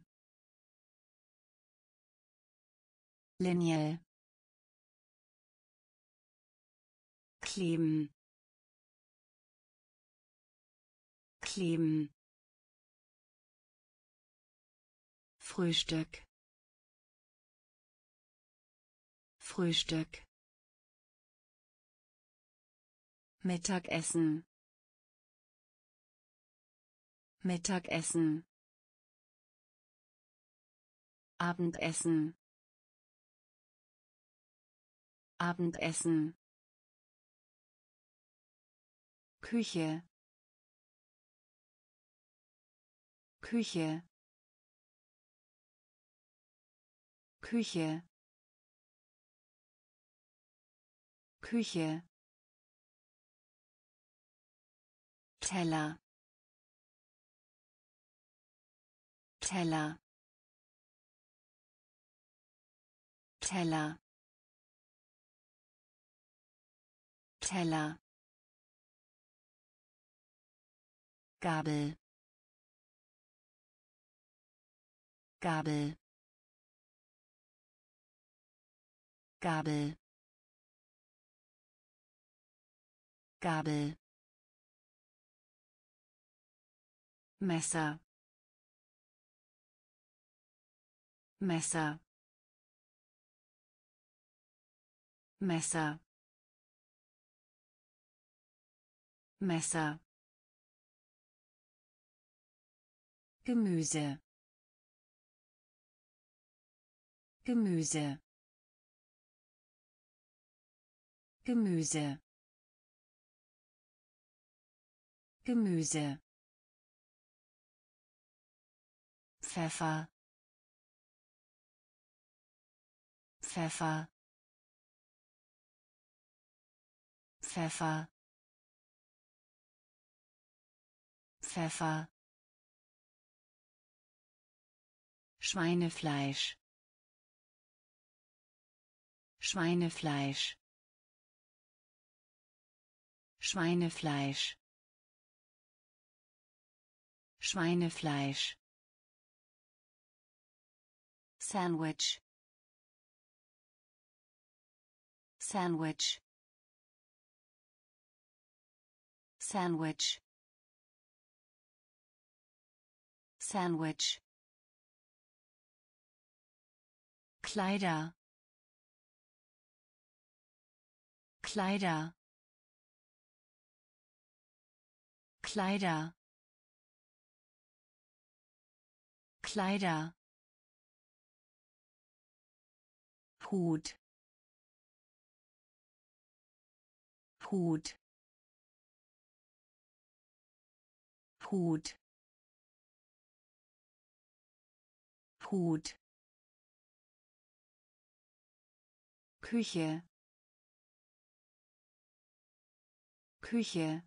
Linie. Kleben. Kleben. Frühstück. Frühstück. Mittagessen. Mittagessen. Abendessen. Abendessen. Küche. Küche. Küche. Küche. Teller. Teller. Teller. Teller. Gabel. Gabel. Gabel. Gabel. Messer. Messer. Messer. Messer. Gemüse. Gemüse. Gemüse. Gemüse. Pfeffer. Pfeffer. Pfeffer. Pfeffer. Schweinefleisch. Schweinefleisch. Schweinefleisch. Schweinefleisch. Sandwich. Sandwich. Sandwich. Sandwich. Kleider. Kleider. Kleider. Kleider. Hut. Hut. Hut. Hut. Küche. Küche.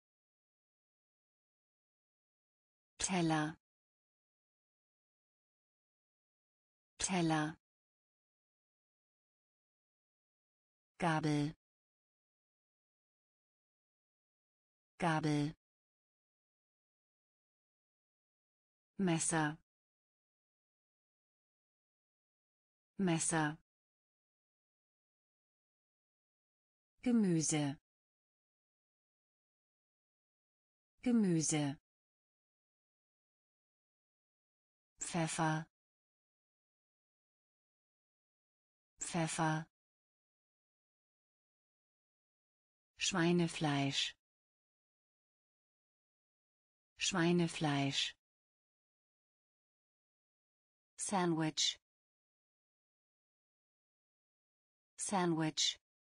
Teller. Teller. Gabel. Gabel. Messer. Messer. Gemüse. Gemüse. Pfeffer. Pfeffer. Schweinefleisch. Schweinefleisch. Sandwich. Sandwich.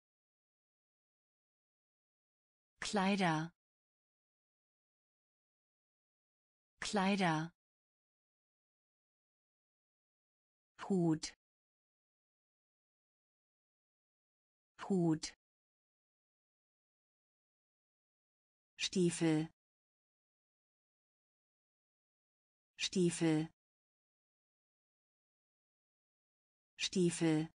Kleider. Kleider. Hut. Hut. Stiefel Stiefel Stiefel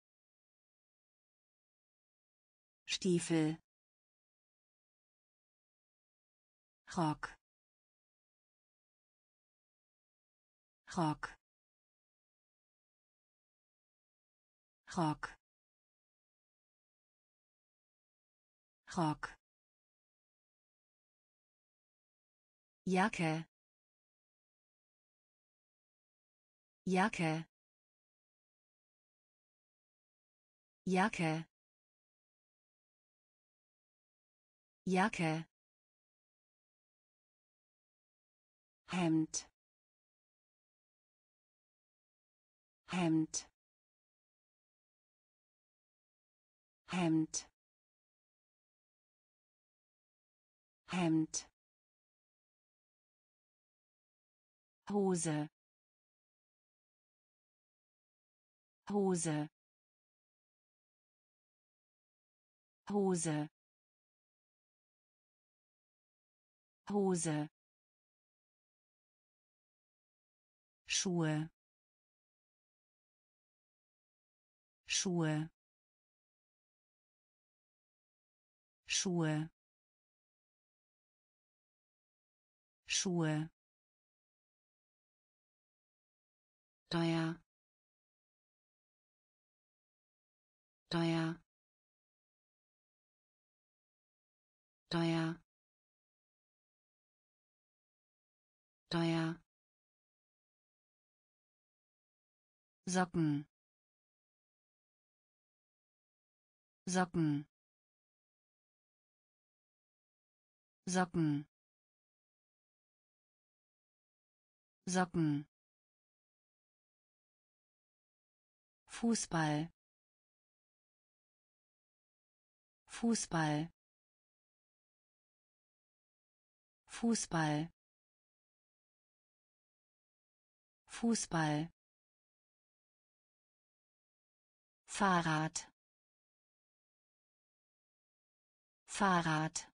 Stiefel Rock Rock Rock Rock Jacke Jacke Jacke Jacke Hemd Hemd Hemd Hemd Hose Hose Hose Hose Schuhe Schuhe Schuhe Schuhe teuer teuer teuer teuer Socken Socken Socken Socken Fußball Fußball Fußball Fußball Fahrrad Fahrrad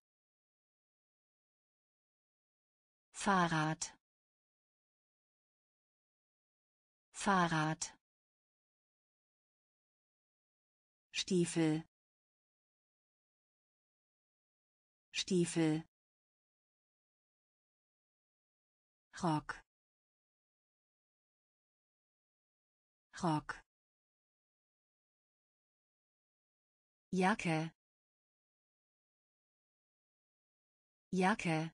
Fahrrad Fahrrad Stiefel Stiefel Rock Rock Jacke Jacke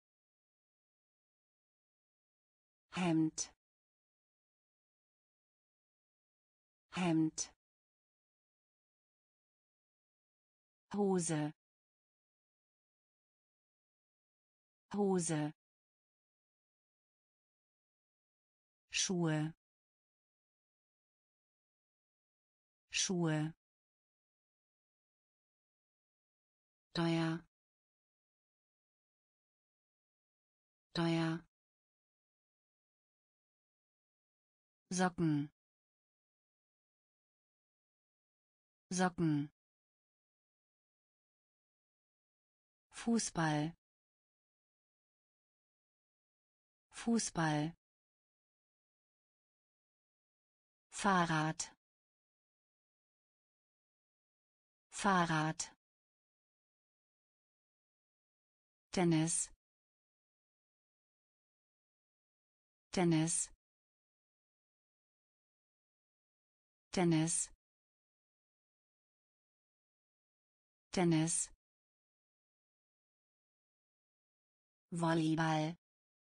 Hemd Hemd Hose Hose Schuhe Schuhe teuer teuer Socken Socken Fußball Fußball Fahrrad Fahrrad Tennis Tennis Tennis Tennis Volleyball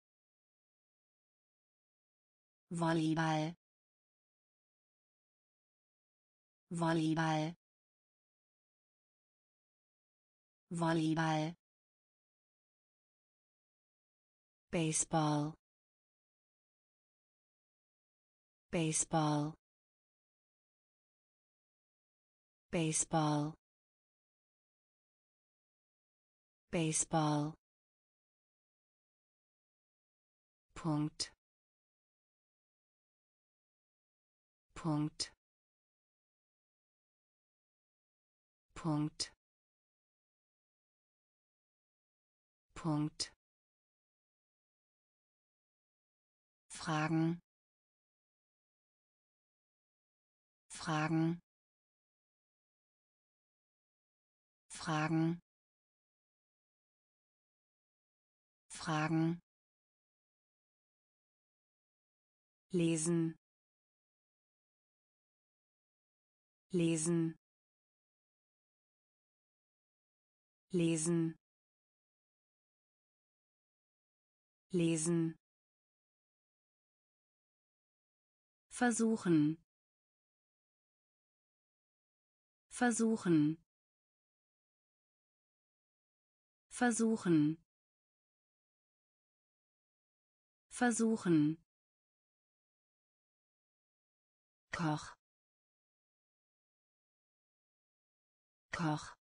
Volleyball Volleyball Volleyball Baseball Baseball Baseball Baseball Punkt Punkt Punkt Punkt. Fragen. Fragen. Fragen. Fragen. Lesen. Lesen. Lesen. Lesen. Versuchen. Versuchen. Versuchen. Versuchen. Koch. Koch.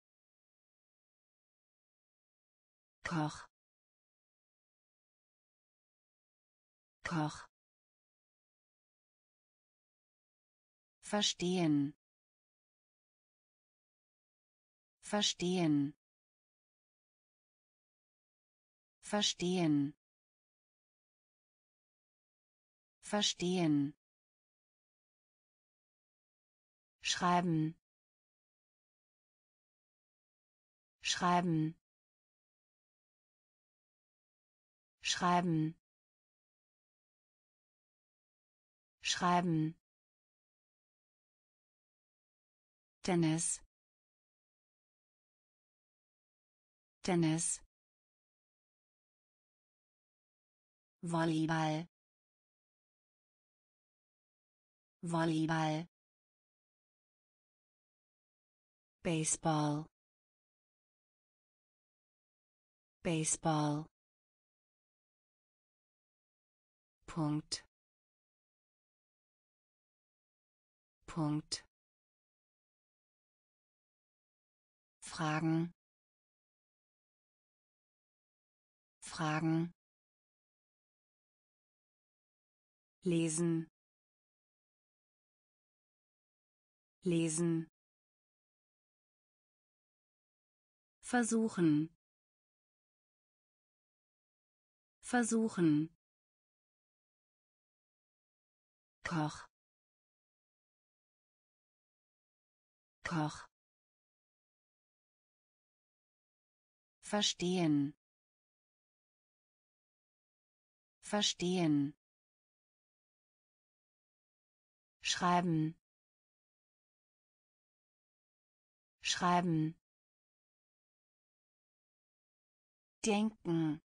Koch. Koch. Verstehen. Verstehen. Verstehen. Verstehen. Schreiben. Schreiben. Schreiben. Schreiben. Tennis. Tennis. Volleyball. Volleyball. Baseball. Baseball. Punkt. Punkt. Fragen. Fragen. Lesen. Lesen. Versuchen. Versuchen. Koch. Koch. Verstehen. Verstehen. Schreiben. Schreiben. Denken.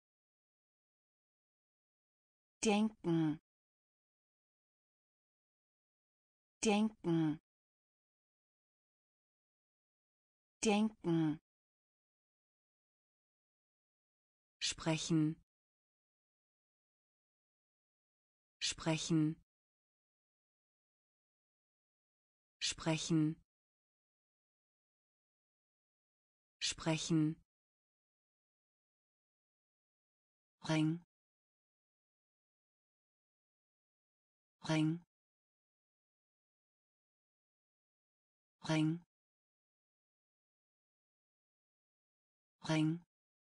Denken. Denken. Denken. Sprechen. Sprechen. Sprechen. Sprechen. Ring. Ring. Ring. Ring.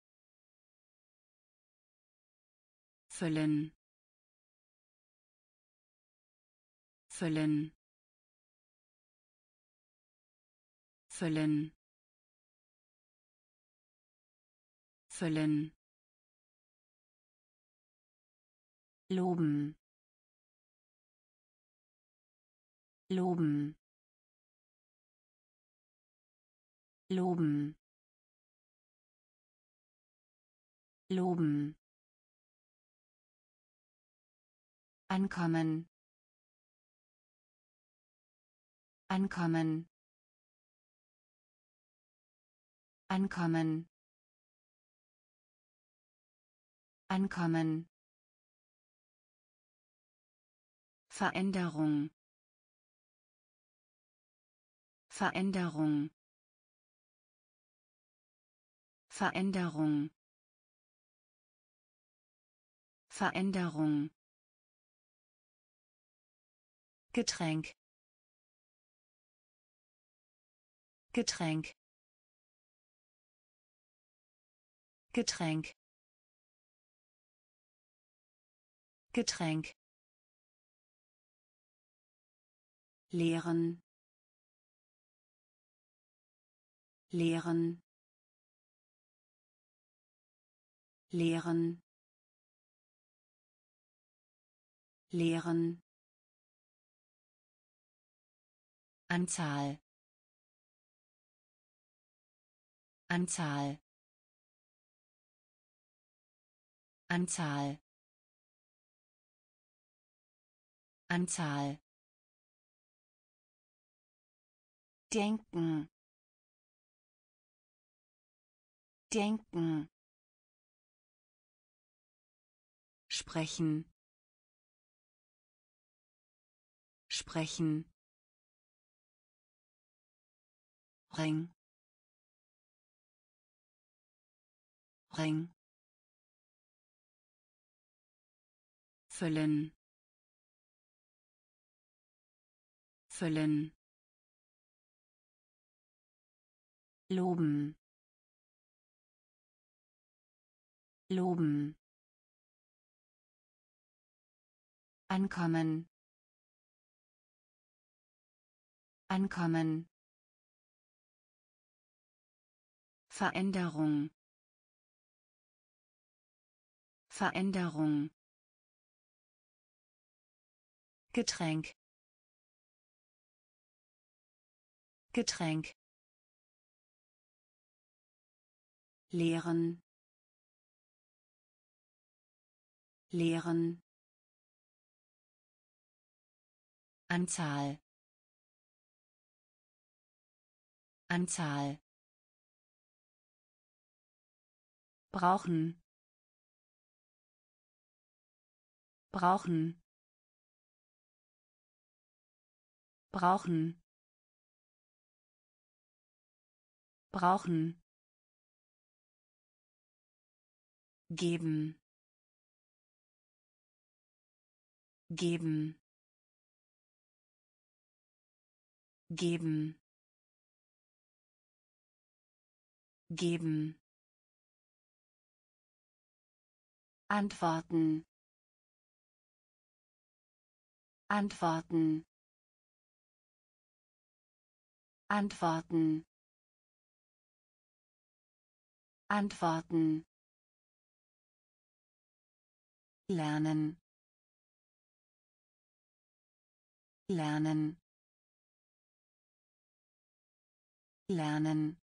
Füllen. Füllen. Füllen. Füllen. Loben. Loben. Loben. Loben. Ankommen. Ankommen. Ankommen. Ankommen. Veränderung. Veränderung. Veränderung. Veränderung. Getränk. Getränk. Getränk Getränk leeren leeren leeren leeren Anzahl Anzahl Anzahl Anzahl denken denken sprechen sprechen Ring Ring füllen füllen loben loben ankommen ankommen Veränderung Veränderung Getränk Getränk leeren leeren Anzahl Anzahl brauchen brauchen brauchen brauchen geben geben geben geben antworten antworten antworten antworten lernen lernen lernen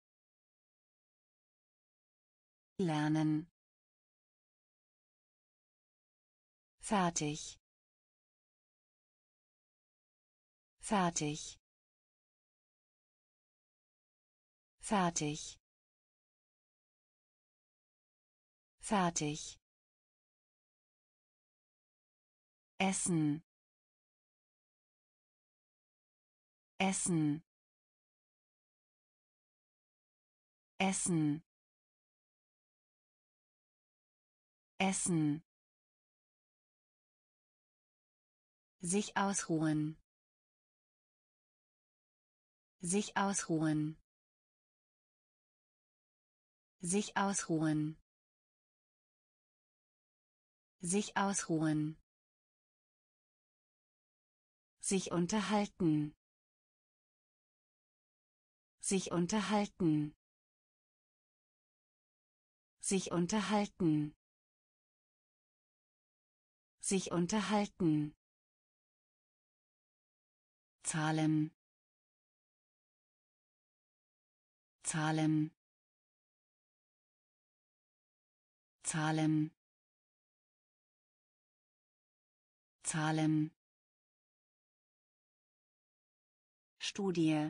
lernen fertig fertig fertig fertig Essen Essen Essen Essen sich ausruhen sich ausruhen sich ausruhen sich ausruhen sich unterhalten sich unterhalten sich unterhalten sich unterhalten Zahlen Zahlen Zahlen Zahlen Studie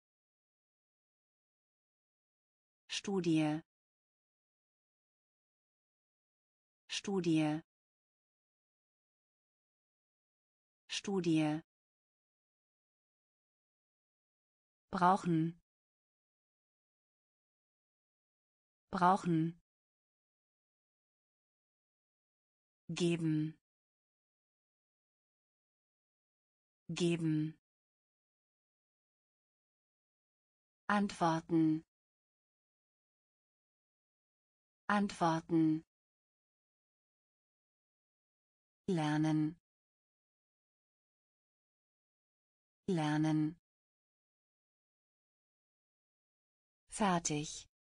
Studie Studie Studie brauchen brauchen geben geben antworten Antworten. Lernen. Lernen. Fertig.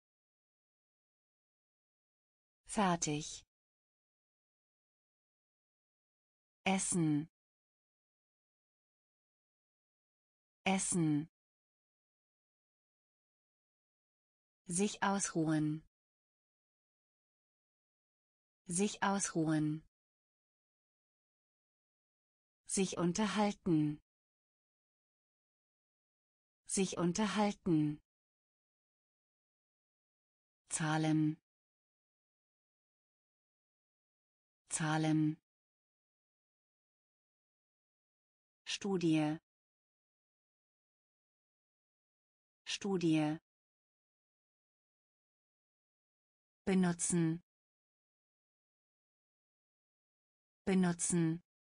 Fertig. Essen. Essen. Sich ausruhen. Sich ausruhen. Sich unterhalten. Sich unterhalten. Zahlen. Zahlen. Studie. Studie. Benutzen. Benutzen.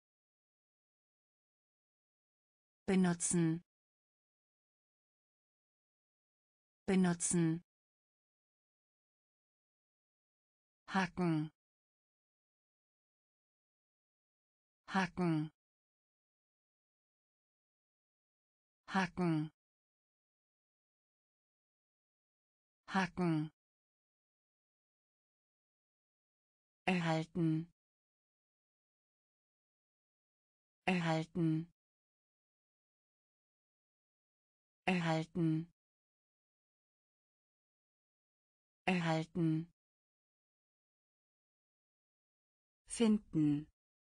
Benutzen. Benutzen. Hacken. Hacken. Hacken. Hacken. Erhalten. Erhalten. Erhalten. Erhalten. Finden.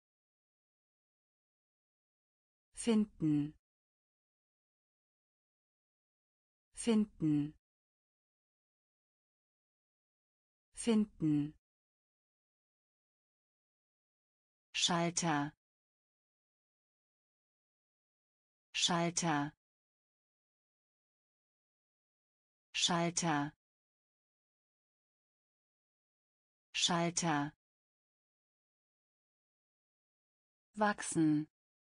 Finden. Finden. Finden. Schalter. Schalter. Schalter. Schalter. Wachsen.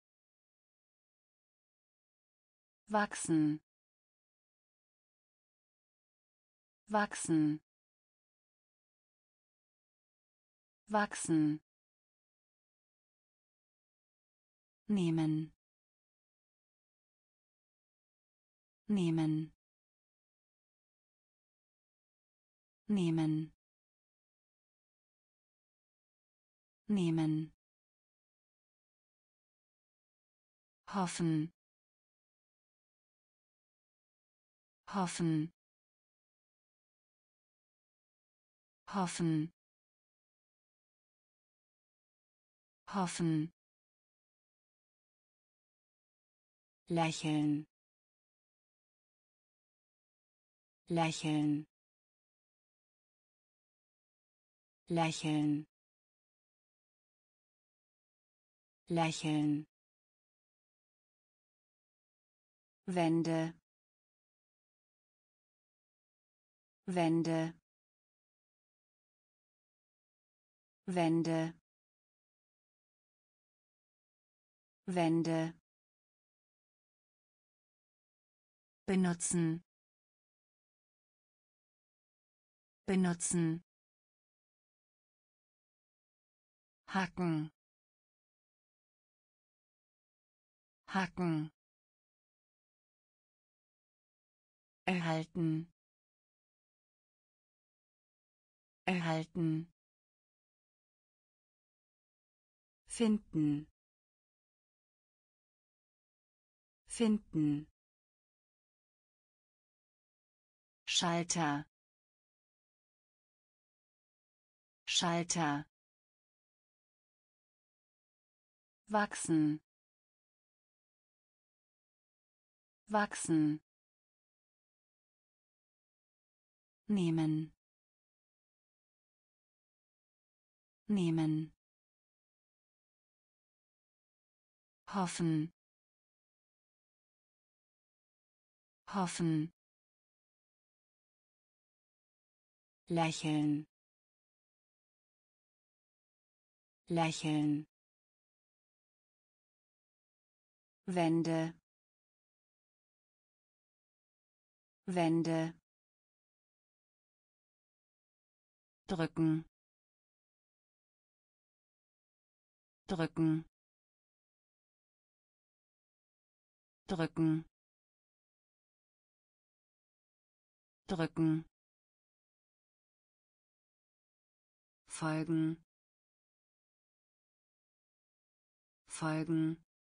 Wachsen. Wachsen. Wachsen. Nehmen. Nehmen. Nehmen. Nehmen. Hoffen. Hoffen. Hoffen. Hoffen. Lächeln. Lächeln. Lächeln. Lächeln. Wände. Wände. Wände. Wände. Benutzen. Benutzen. Hacken. Hacken. Erhalten. Erhalten. Finden. Finden. Schalter. Schalter. Wachsen. Wachsen. Nehmen. Nehmen. Hoffen. Hoffen. Lächeln. Lächeln. Wände. Wände. drücken, drücken, drücken, drücken, folgen, folgen,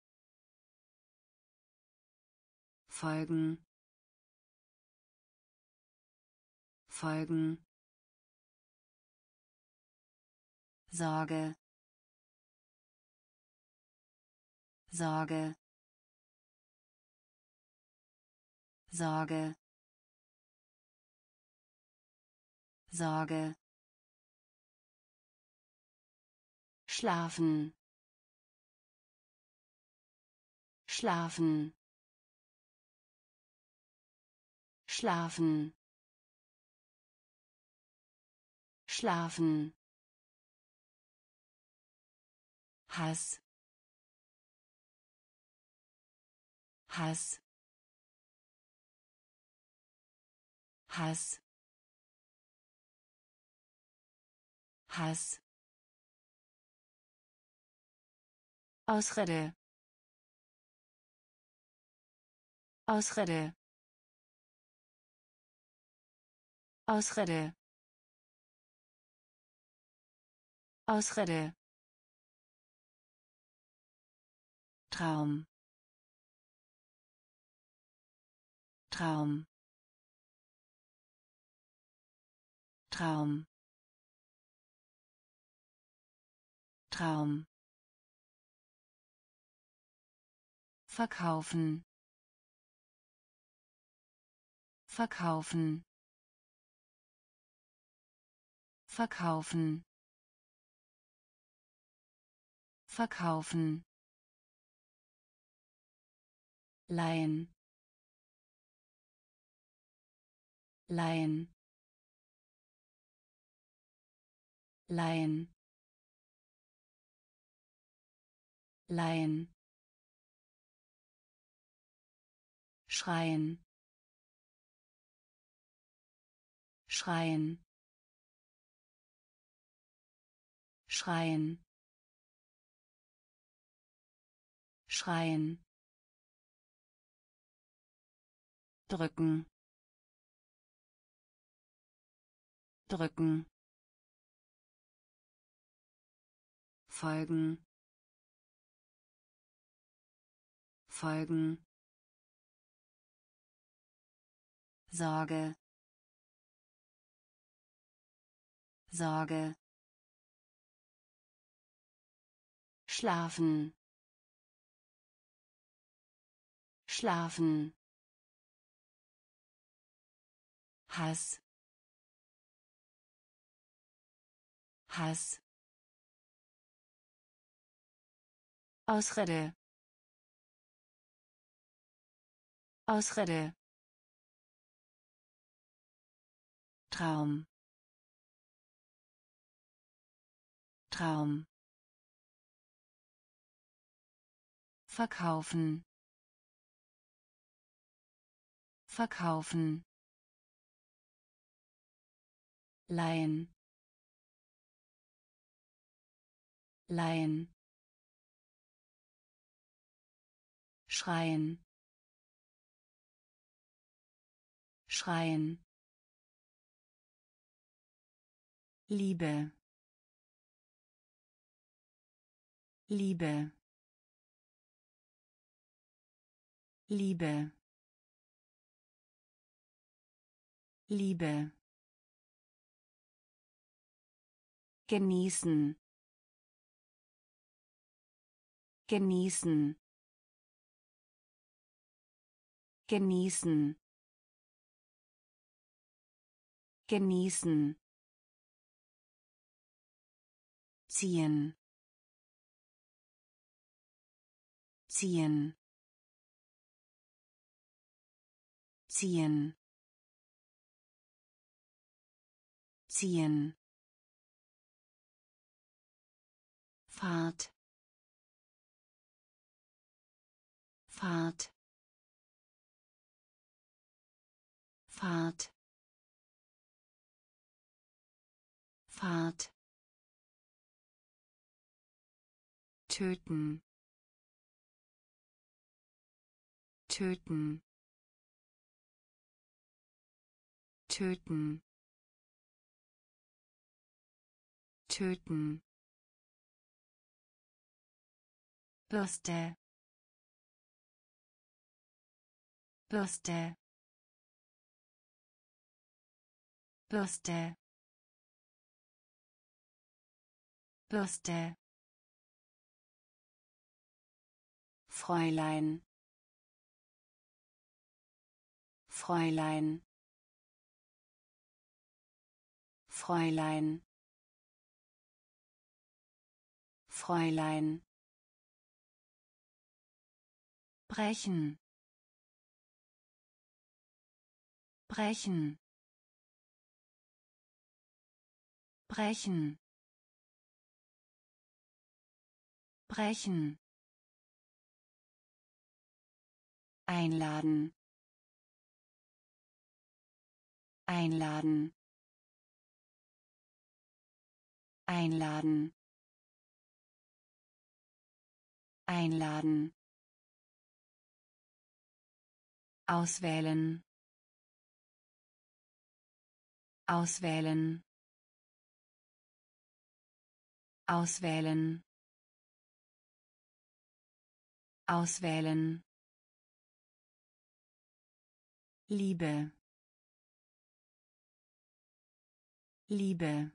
folgen, folgen, Sorge, Sorge, Sorge, Sorge, schlafen, schlafen, schlafen, schlafen, Hass, Hass, Hass, Hass, Ausrede, Ausrede, Ausrede, Ausrede, Traum, Traum, Traum, Traum, verkaufen, verkaufen, verkaufen, verkaufen, leihen, leihen, leihen, leihen, schreien, schreien, schreien, schreien, drücken, drücken, folgen, folgen, Sorge, Sorge, schlafen, schlafen, Hass, Hass, Ausrede, Ausrede, Traum, Traum, verkaufen, verkaufen, leihen, leihen, schreien, schreien, Liebe, Liebe, Liebe, Liebe, genießen, genießen, genießen, genießen, ziehen, ziehen, ziehen, ziehen, Fahrt, Fahrt, Fahrt, Fahrt, töten, töten, töten, töten, Bürste, Bürste, Bürste, Bürste, Fräulein, Fräulein, Fräulein, Fräulein, brechen, brechen, brechen, brechen, einladen, einladen, einladen, einladen, auswählen, auswählen, auswählen, auswählen, Liebe, Liebe,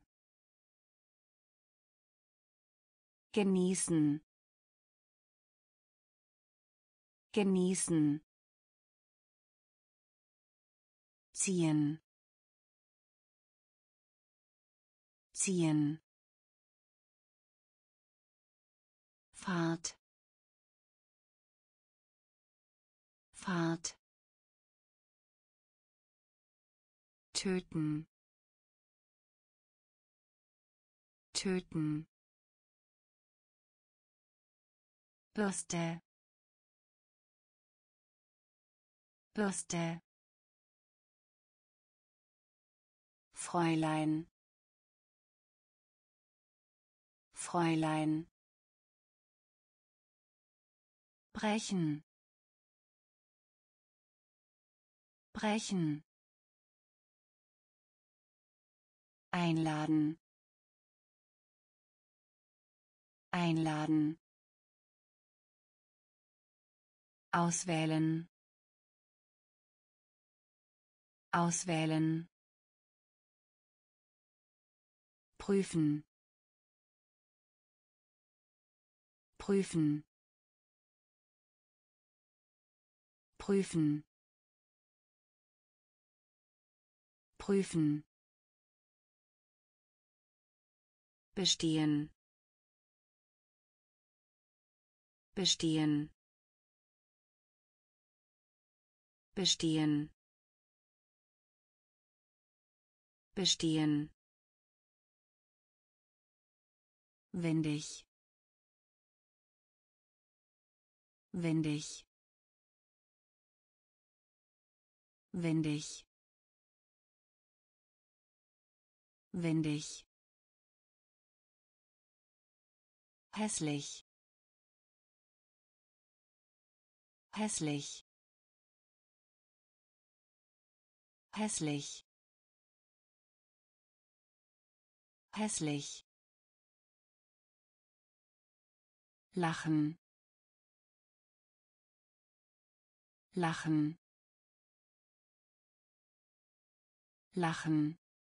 genießen, genießen, ziehen, ziehen, Fahrt, Fahrt, töten, töten, Bürste, Bürste, Fräulein, Fräulein, brechen, brechen, einladen, einladen, auswählen, auswählen, prüfen, prüfen, prüfen, prüfen, bestehen, bestehen, bestehen, bestehen, windig, windig, windig, windig, hässlich, hässlich, hässlich, hässlich, lachen, lachen, lachen,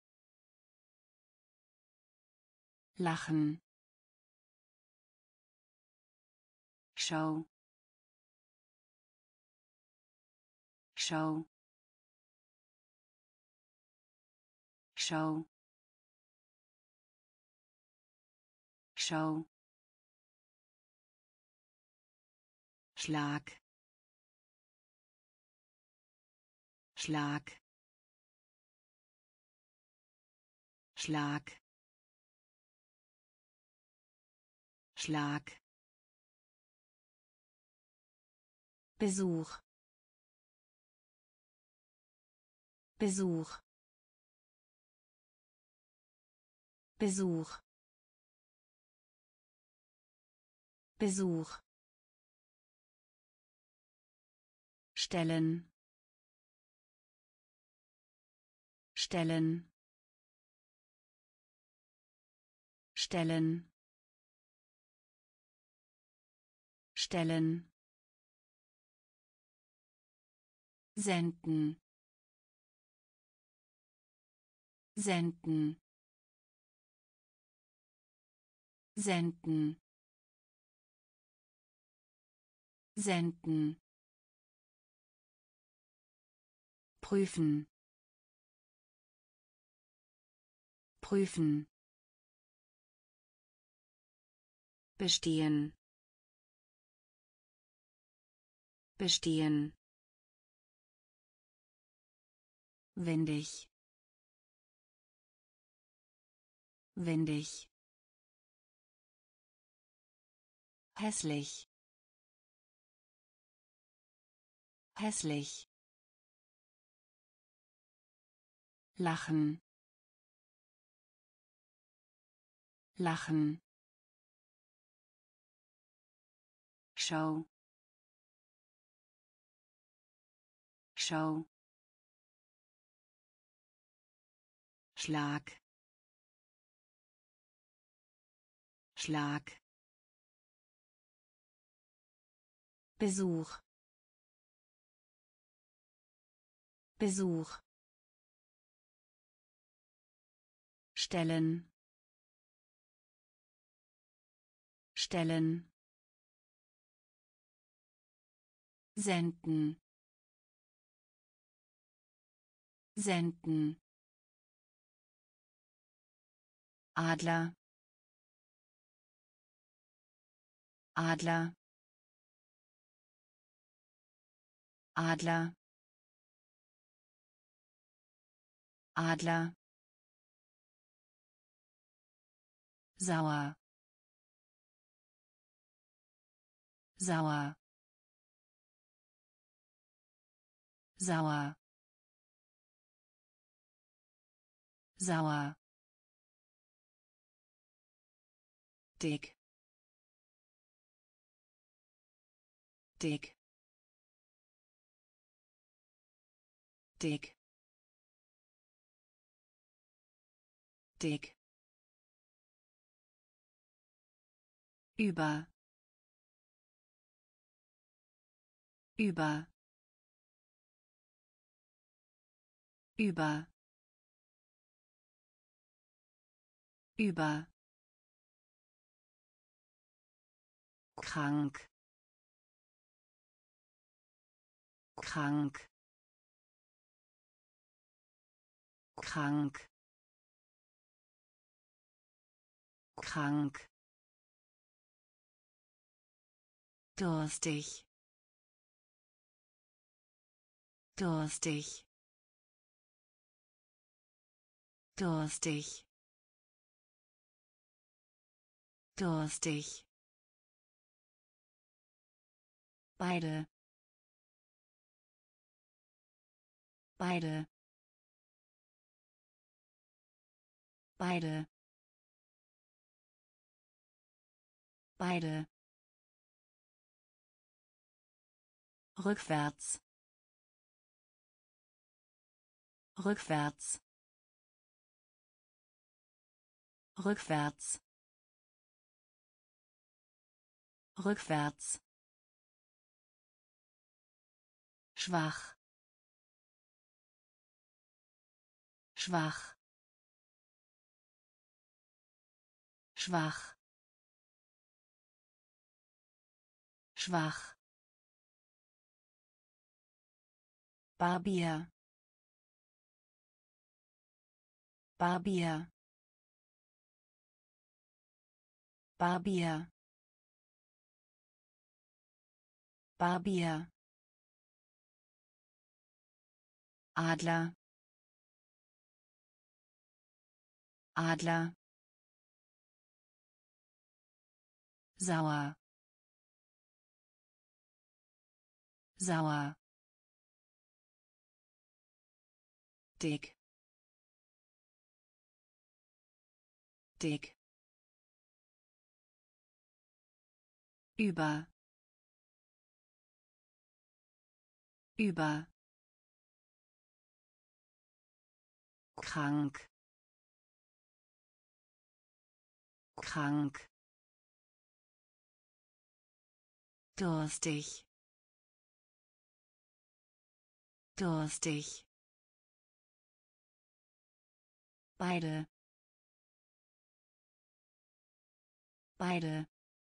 lachen, Schau, Schau, Schau, Schau, Schlag, Schlag, Schlag, Schlag, Besuch, Besuch, Besuch Besuch stellen stellen stellen stellen senden senden senden senden prüfen prüfen bestehen bestehen windig windig hässlich hässlich lachen lachen Schau Schau Schlag Schlag Besuch Besuch stellen stellen senden senden Adler Adler Adler Adler sauer sauer sauer sauer dick dick dick dick über über über über krank krank krank krank durstig durstig durstig durstig beide beide beide beide rückwärts rückwärts rückwärts rückwärts schwach schwach schwach schwach Barbier Barbier Barbier Barbier Adler Adler sauer sauer dick durstig, über, über, krank, krank, durstig, durstig, beide, beide,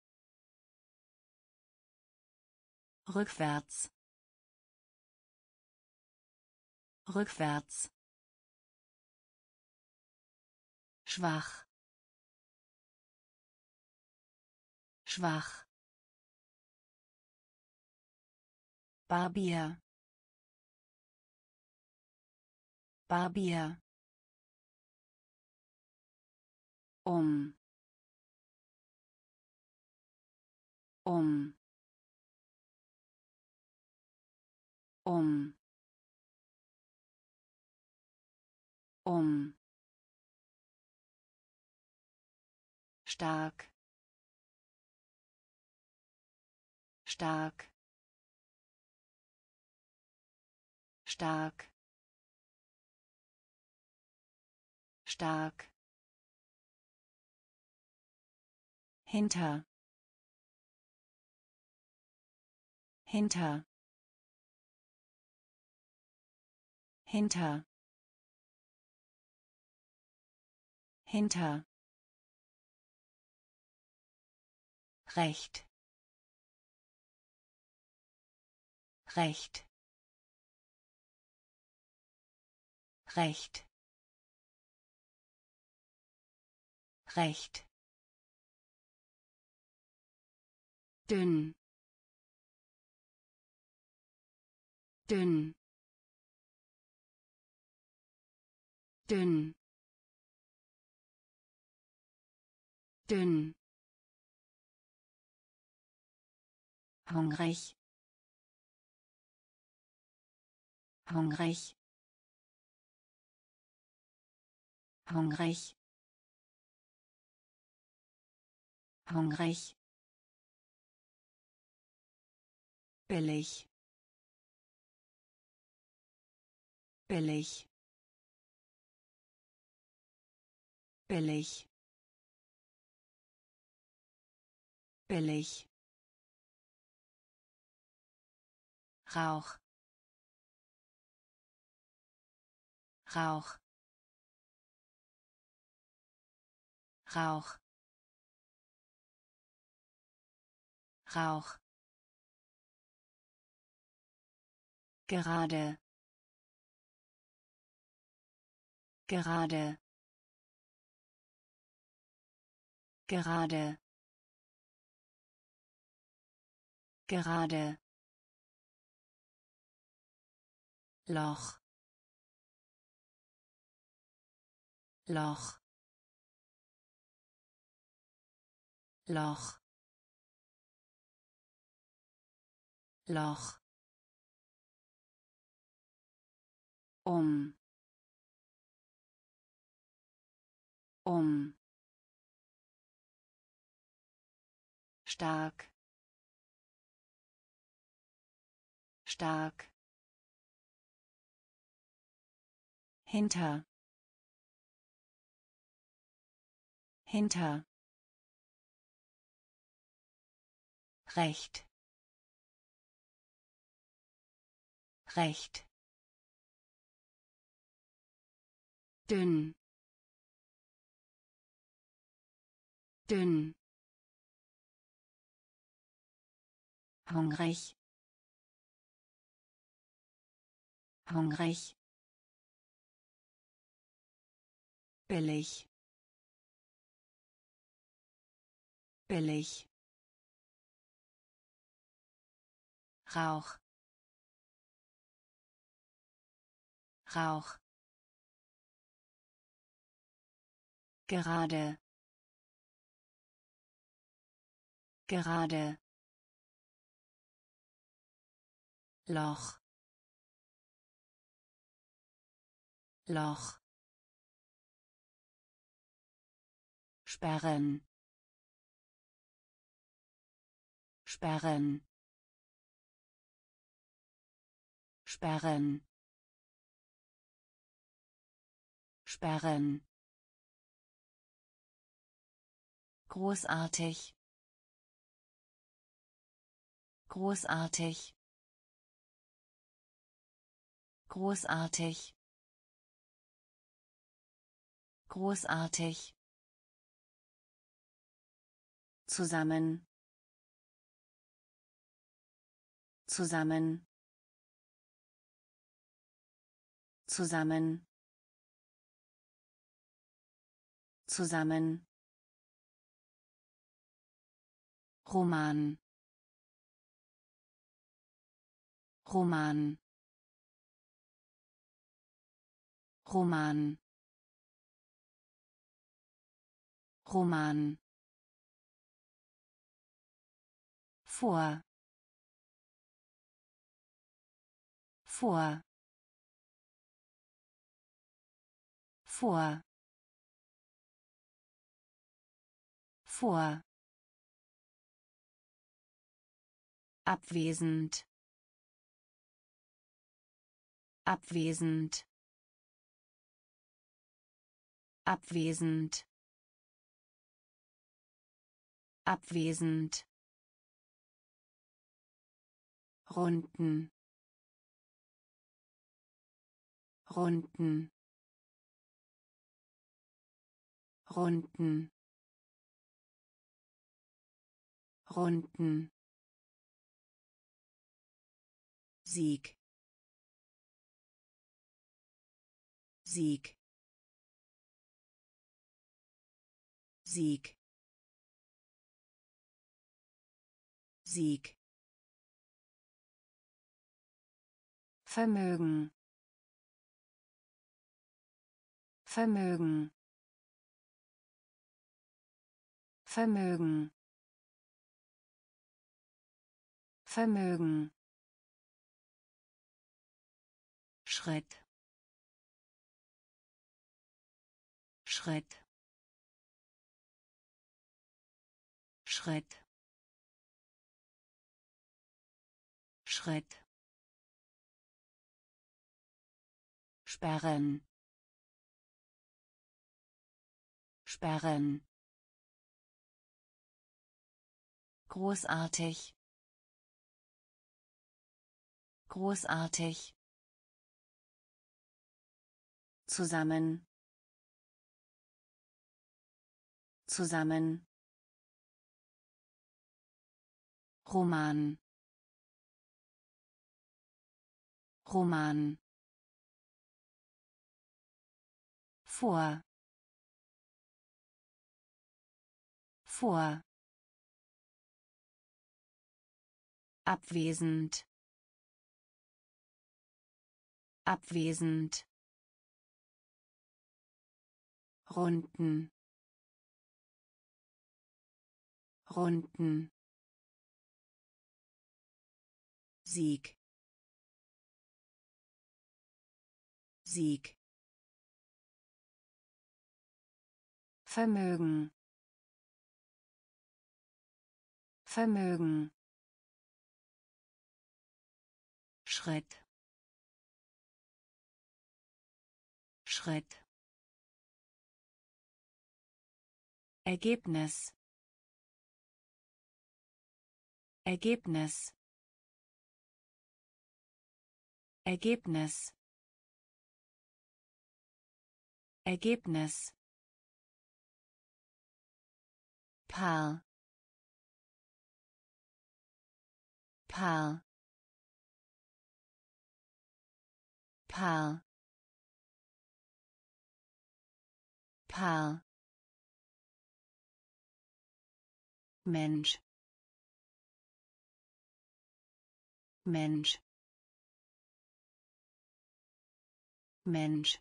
rückwärts, rückwärts, schwach, schwach, Barbier, Barbier, um, um, um, um, stark, stark, stark, stark, hinter, hinter, hinter, hinter, recht, recht, recht, recht, dünn, dünn, dünn, dünn, hungrig, hungrig, hungrig, hungrig, billig, billig, billig, billig, Rauch, Rauch, Rauch, Rauch, gerade, gerade, gerade, gerade, Loch, Loch, Loch, Loch, um, um, stark, stark, hinter, hinter, recht, recht, dünn, dünn, hungrig, hungrig, billig, billig, Rauch, Rauch, gerade, gerade, Loch, Loch, sperren, sperren, sperren, sperren, großartig, großartig, großartig, großartig, zusammen, zusammen, zusammen, zusammen, Roman, Roman, Roman, Roman, vor, vor, vor, vor, abwesend, abwesend, abwesend, abwesend, runden, runden, runden, runden, Sieg, Sieg, Sieg, Sieg, Vermögen, Vermögen, Vermögen, Vermögen, Schritt, Schritt, Schritt, Schritt, sperren, sperren, großartig, großartig, zusammen, zusammen, Roman, Roman, vor, vor, abwesend, abwesend, runden, runden, Sieg, Sieg, Vermögen, Vermögen, Schritt, Schritt, Ergebnis, Ergebnis, Ergebnis, Ergebnis, Paar, Paar, Paar, Paar, Mensch, Mensch, Mensch,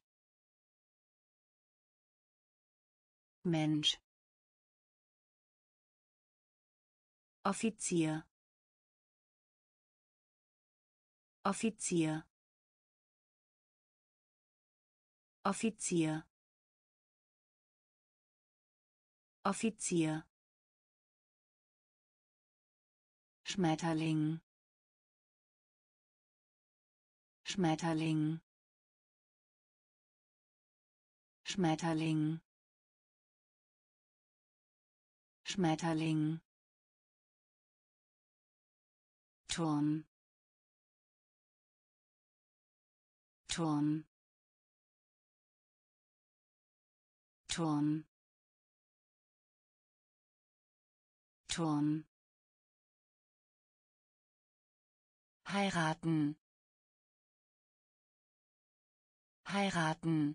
Mensch, Offizier, Offizier, Offizier, Offizier. Schmetterling. Schmetterling. Schmetterling. Schmetterling. Turm. Turm. Turm. Turm. Heiraten. Heiraten.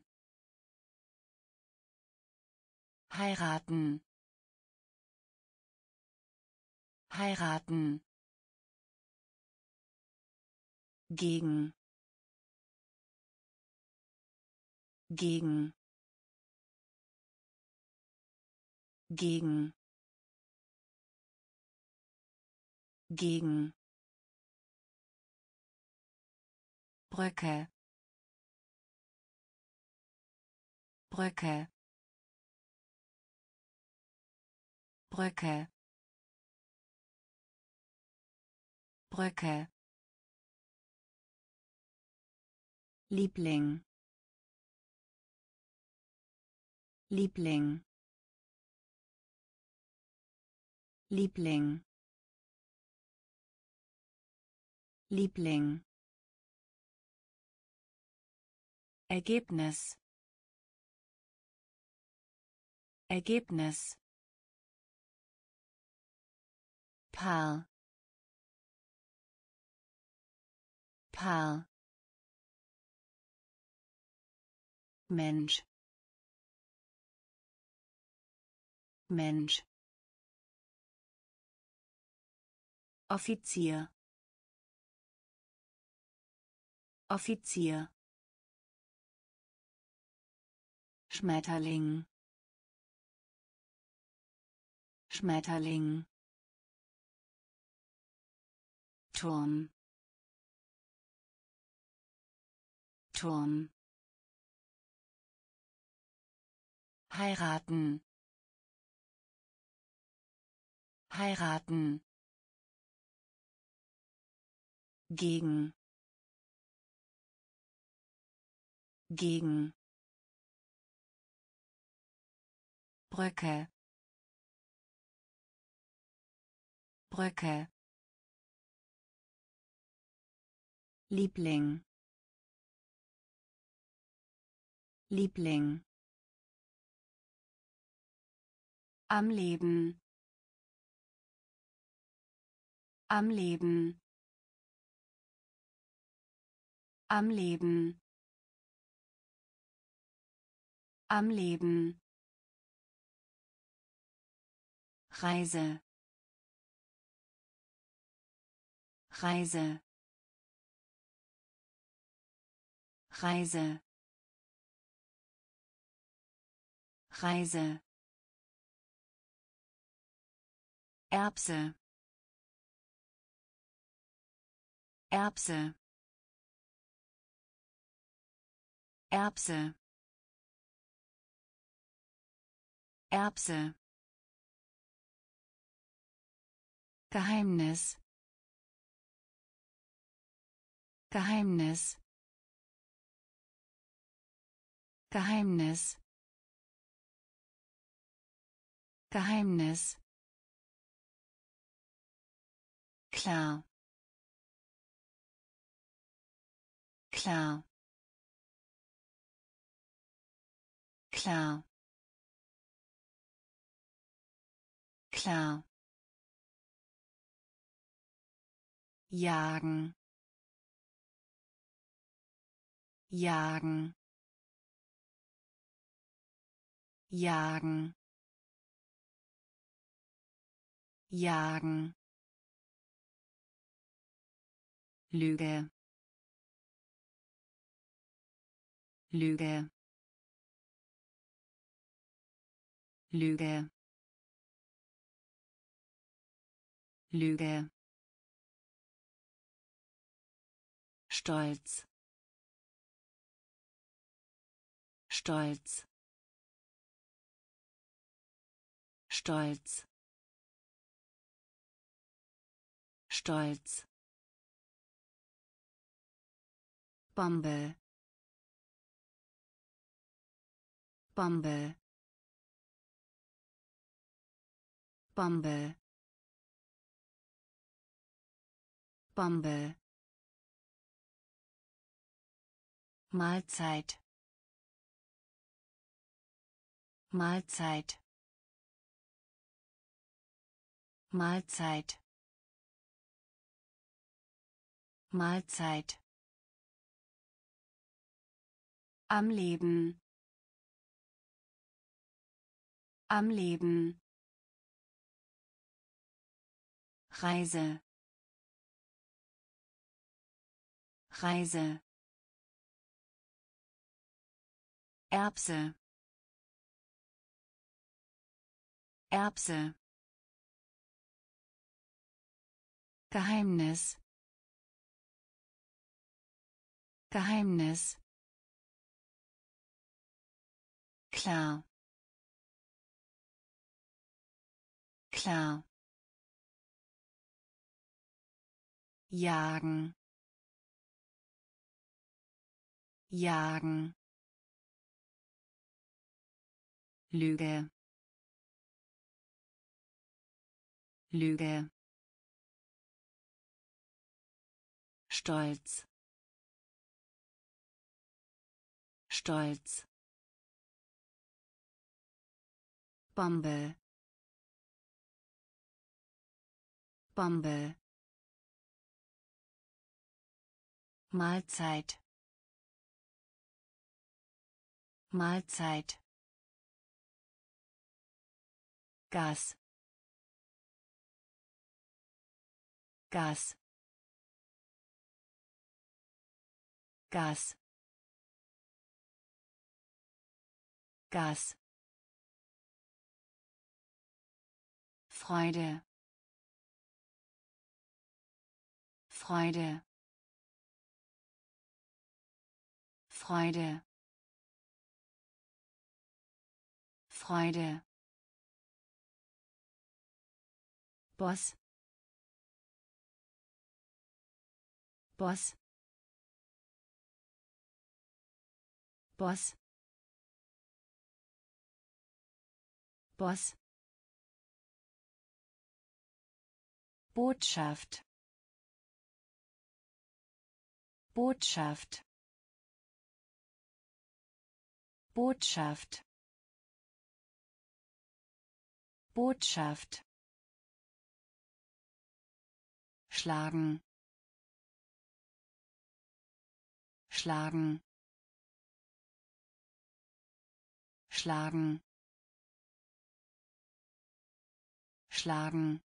Heiraten. Heiraten. Gegen. Gegen. Gegen. Gegen. Brücke. Brücke. Brücke. Brücke. Liebling. Liebling. Liebling. Liebling. Ergebnis. Ergebnis. Paar. Paar. Mensch. Mensch. Offizier. Offizier. Schmetterling. Schmetterling. Turm. Turm. Heiraten. Heiraten. Gegen. Gegen. Brücke. Brücke. Liebling. Liebling. Am Leben. Am Leben. Am Leben. Am Leben. Reise. Reise. Reise. Reise. Erbse. Erbse. Erbse. Erbse. Geheimnis. Geheimnis. Geheimnis. Geheimnis. Klar. Klar. Klar. Klar. Jagen. Jagen. Jagen. Jagen. Lüge. Lüge. Lüge. Lüge. Stolz. Stolz. Stolz. Stolz. Bombe. Bombe. Bombe. Bombe. Mahlzeit. Mahlzeit. Mahlzeit. Mahlzeit. Am Leben. Am Leben. Reise. Reise. Erbse. Erbse. Geheimnis. Geheimnis. Klar. Klar. Jagen. Jagen. Lüge. Lüge. Stolz. Stolz. Bombe. Bombe. Mahlzeit. Mahlzeit. Gas. Gas. Gas. Gas. Freude. Freude. Freude. Freude. Boss. Boss. Boss. Boss. Botschaft. Botschaft. Botschaft. Botschaft. Schlagen. Schlagen. Schlagen. Schlagen.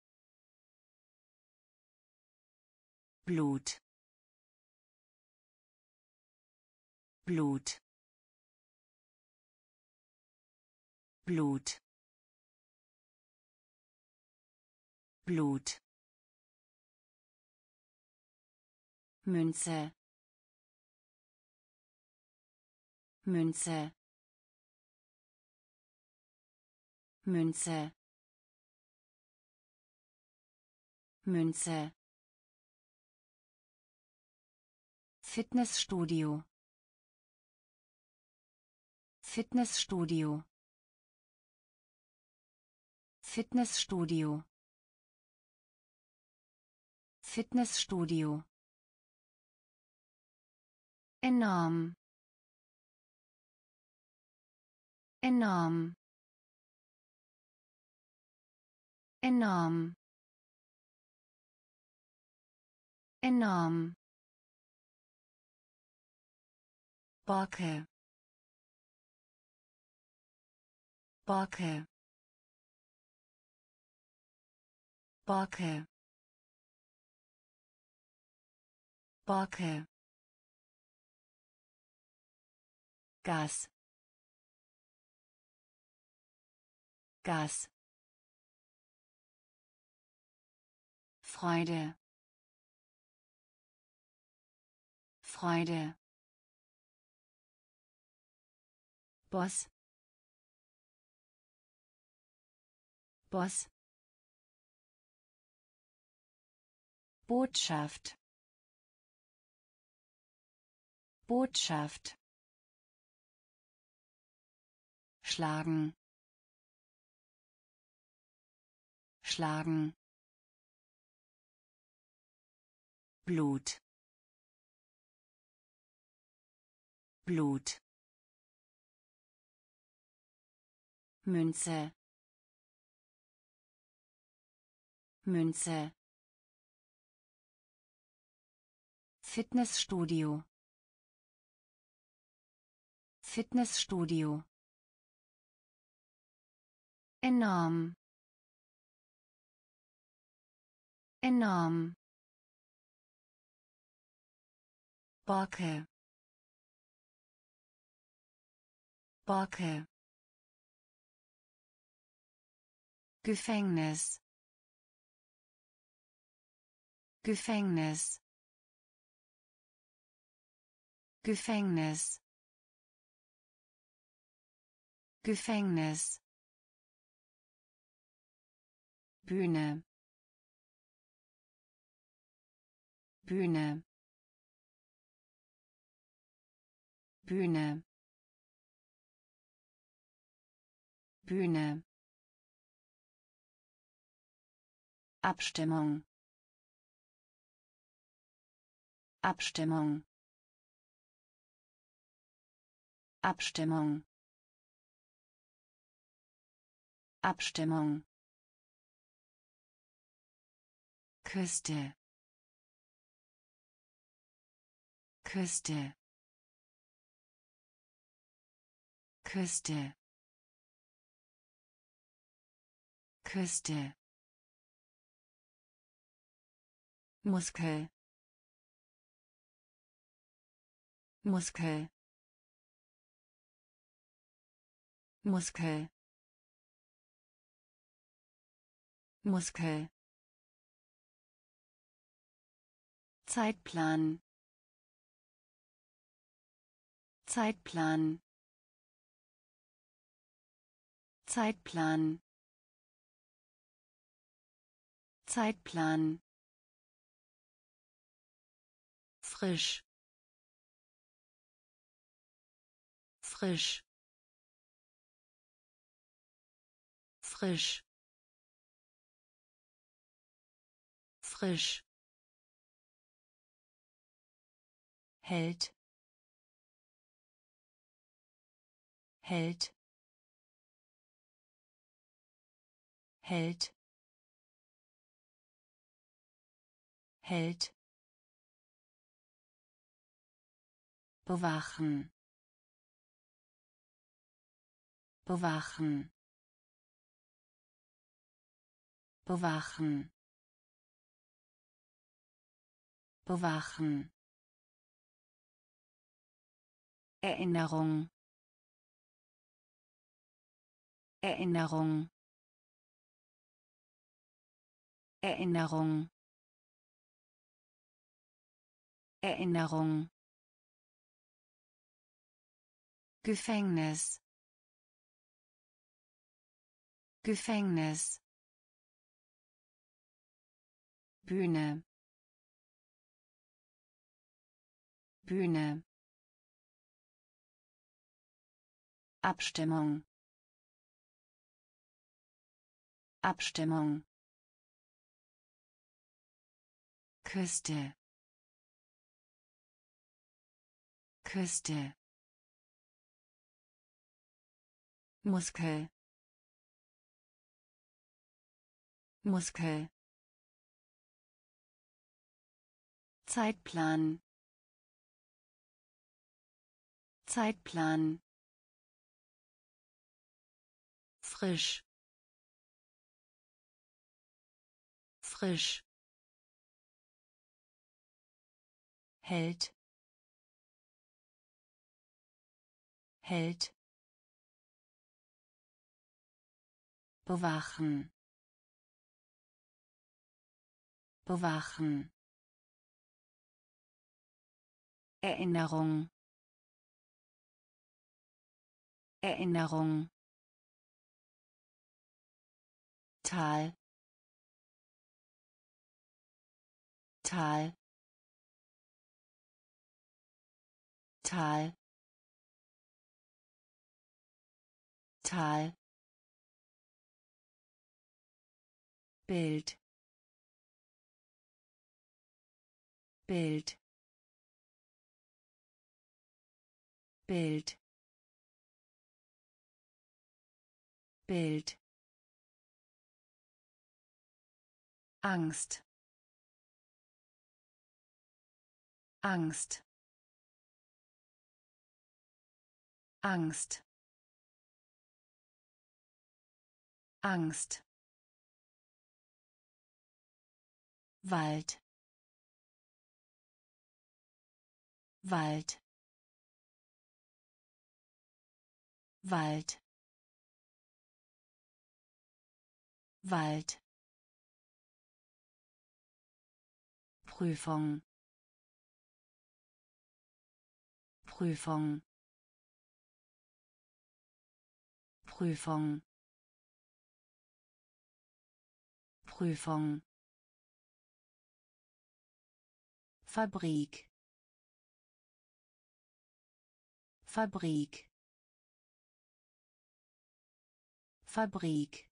Blut. Blut. Blut. Blut. Münze. Münze. Münze. Münze. Fitnessstudio. Fitnessstudio. Fitnessstudio. Fitnessstudio. Enorm. Enorm. Enorm. Enorm. Backe. Backe. Backe. Backe. Gas. Gas. Freude. Freude. Boss. Boss. Botschaft. Botschaft. Schlagen. Schlagen. Blut. Blut. Münze. Münze. Fitnessstudio. Fitnessstudio. Enorm. Enorm. Borke. Borke. Gefängnis. Gefängnis. Gefängnis. Gefängnis. Bühne. Bühne. Bühne. Bühne. Abstimmung. Abstimmung. Abstimmung. Abstimmung. Küste. Küste. Küste. Küste. Muskel. Muskel. Muskel. Muskel. Zeitplan. Zeitplan. Zeitplan. Zeitplan. Frisch. Frisch. Frisch. Frisch. Held. Held. Held. Held. Bewachen. Bewachen. Bewachen. Bewachen. Erinnerung. Erinnerung. Erinnerung. Erinnerung. Gefängnis. Gefängnis. Bühne. Bühne. Abstimmung. Abstimmung. Küste. Küste. Muskel. Muskel. Zeitplan. Zeitplan. Frisch. Frisch. Held. Held. Bewachen. Bewachen. Erinnerung. Erinnerung. Tal, Tal, Tal, Tal. Bild, Bild, Bild, Bild. Angst, Angst, Angst, Angst. Wald, Wald, Wald, Wald. Prüfung, Prüfung, Prüfung, Prüfung. Fabrik, Fabrik, Fabrik,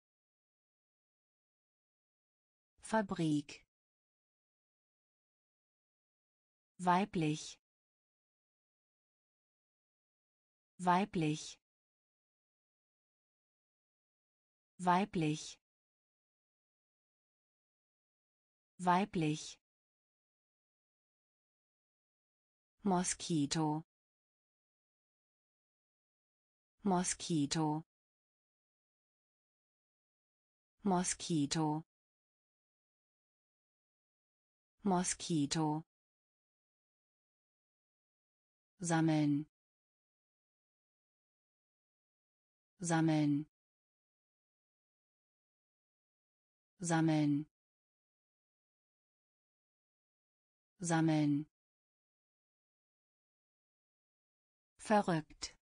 Fabrik. Weiblich, weiblich, weiblich, weiblich. Moskito, Moskito, Moskito, Moskito. Sammeln, sammeln, sammeln, sammeln. Verrückt,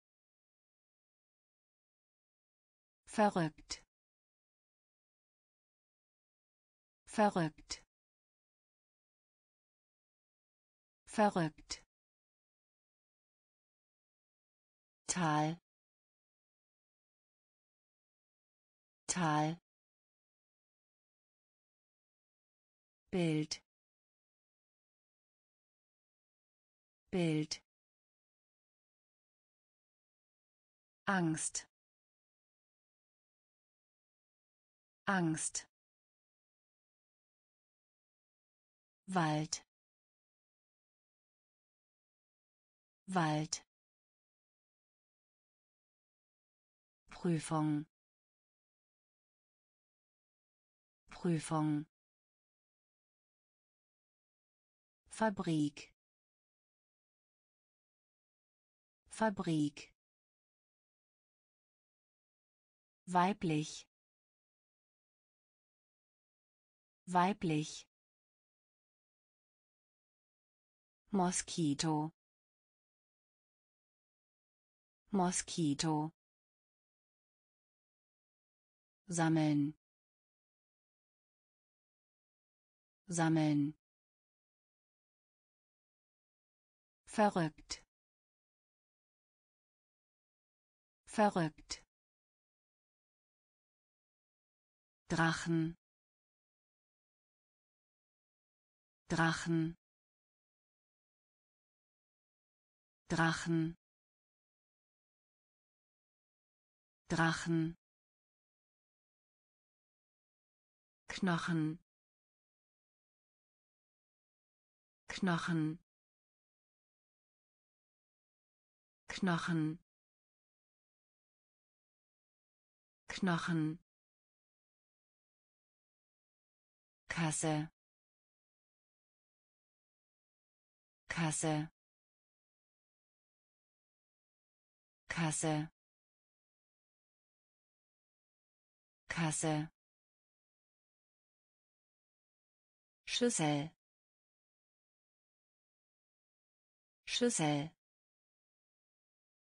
verrückt, verrückt, verrückt. Tal, Tal. Bild, Bild. Angst, Angst. Wald, Wald. Prüfung, Prüfung. Fabrik, Fabrik. Weiblich, weiblich. Moskito, Moskito. Sammeln, sammeln. Verrückt, verrückt. Drachen, Drachen, Drachen, Drachen. Knochen, Knochen, Knochen, Knochen. Kasse, Kasse, Kasse, Kasse. Schüssel, Schüssel,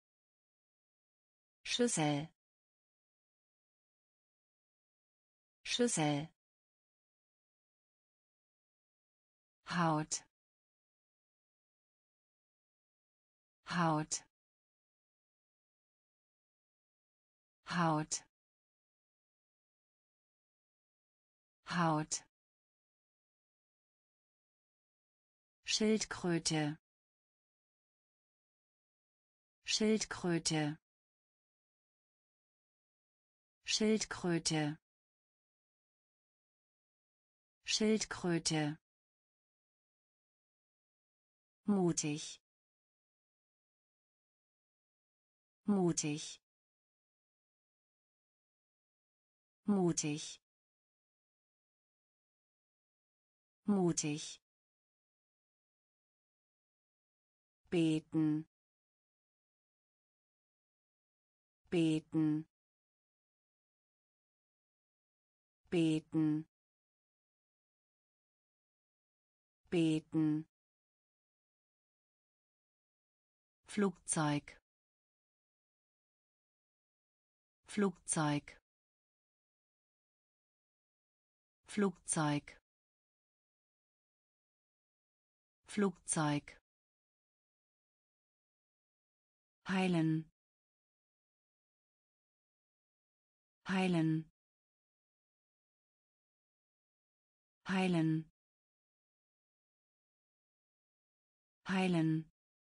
Schüssel, Schüssel, Haut, Haut, Haut, Haut, Schildkröte, Schildkröte, Schildkröte, Schildkröte, mutig, mutig, mutig, mutig, beten, beten, beten, beten, Flugzeug, Flugzeug, Flugzeug, Flugzeug, heilen, heilen, heilen, heilen,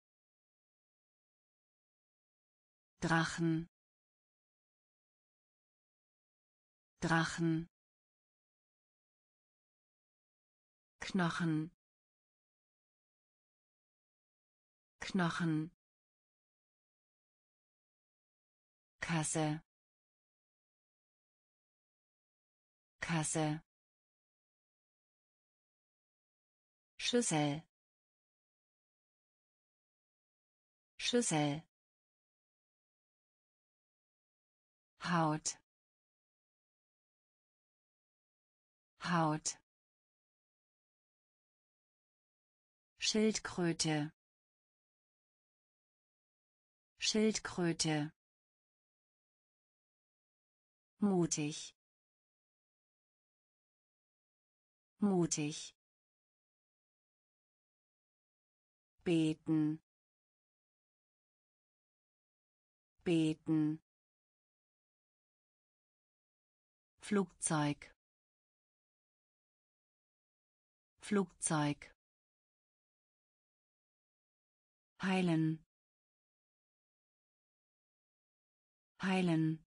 Drachen, Drachen, Knochen, Knochen, Kasse, Kasse, Schüssel, Schüssel, Haut, Haut, Schildkröte, Schildkröte, mutig, mutig, beten, beten, Flugzeug, Flugzeug, heilen, heilen,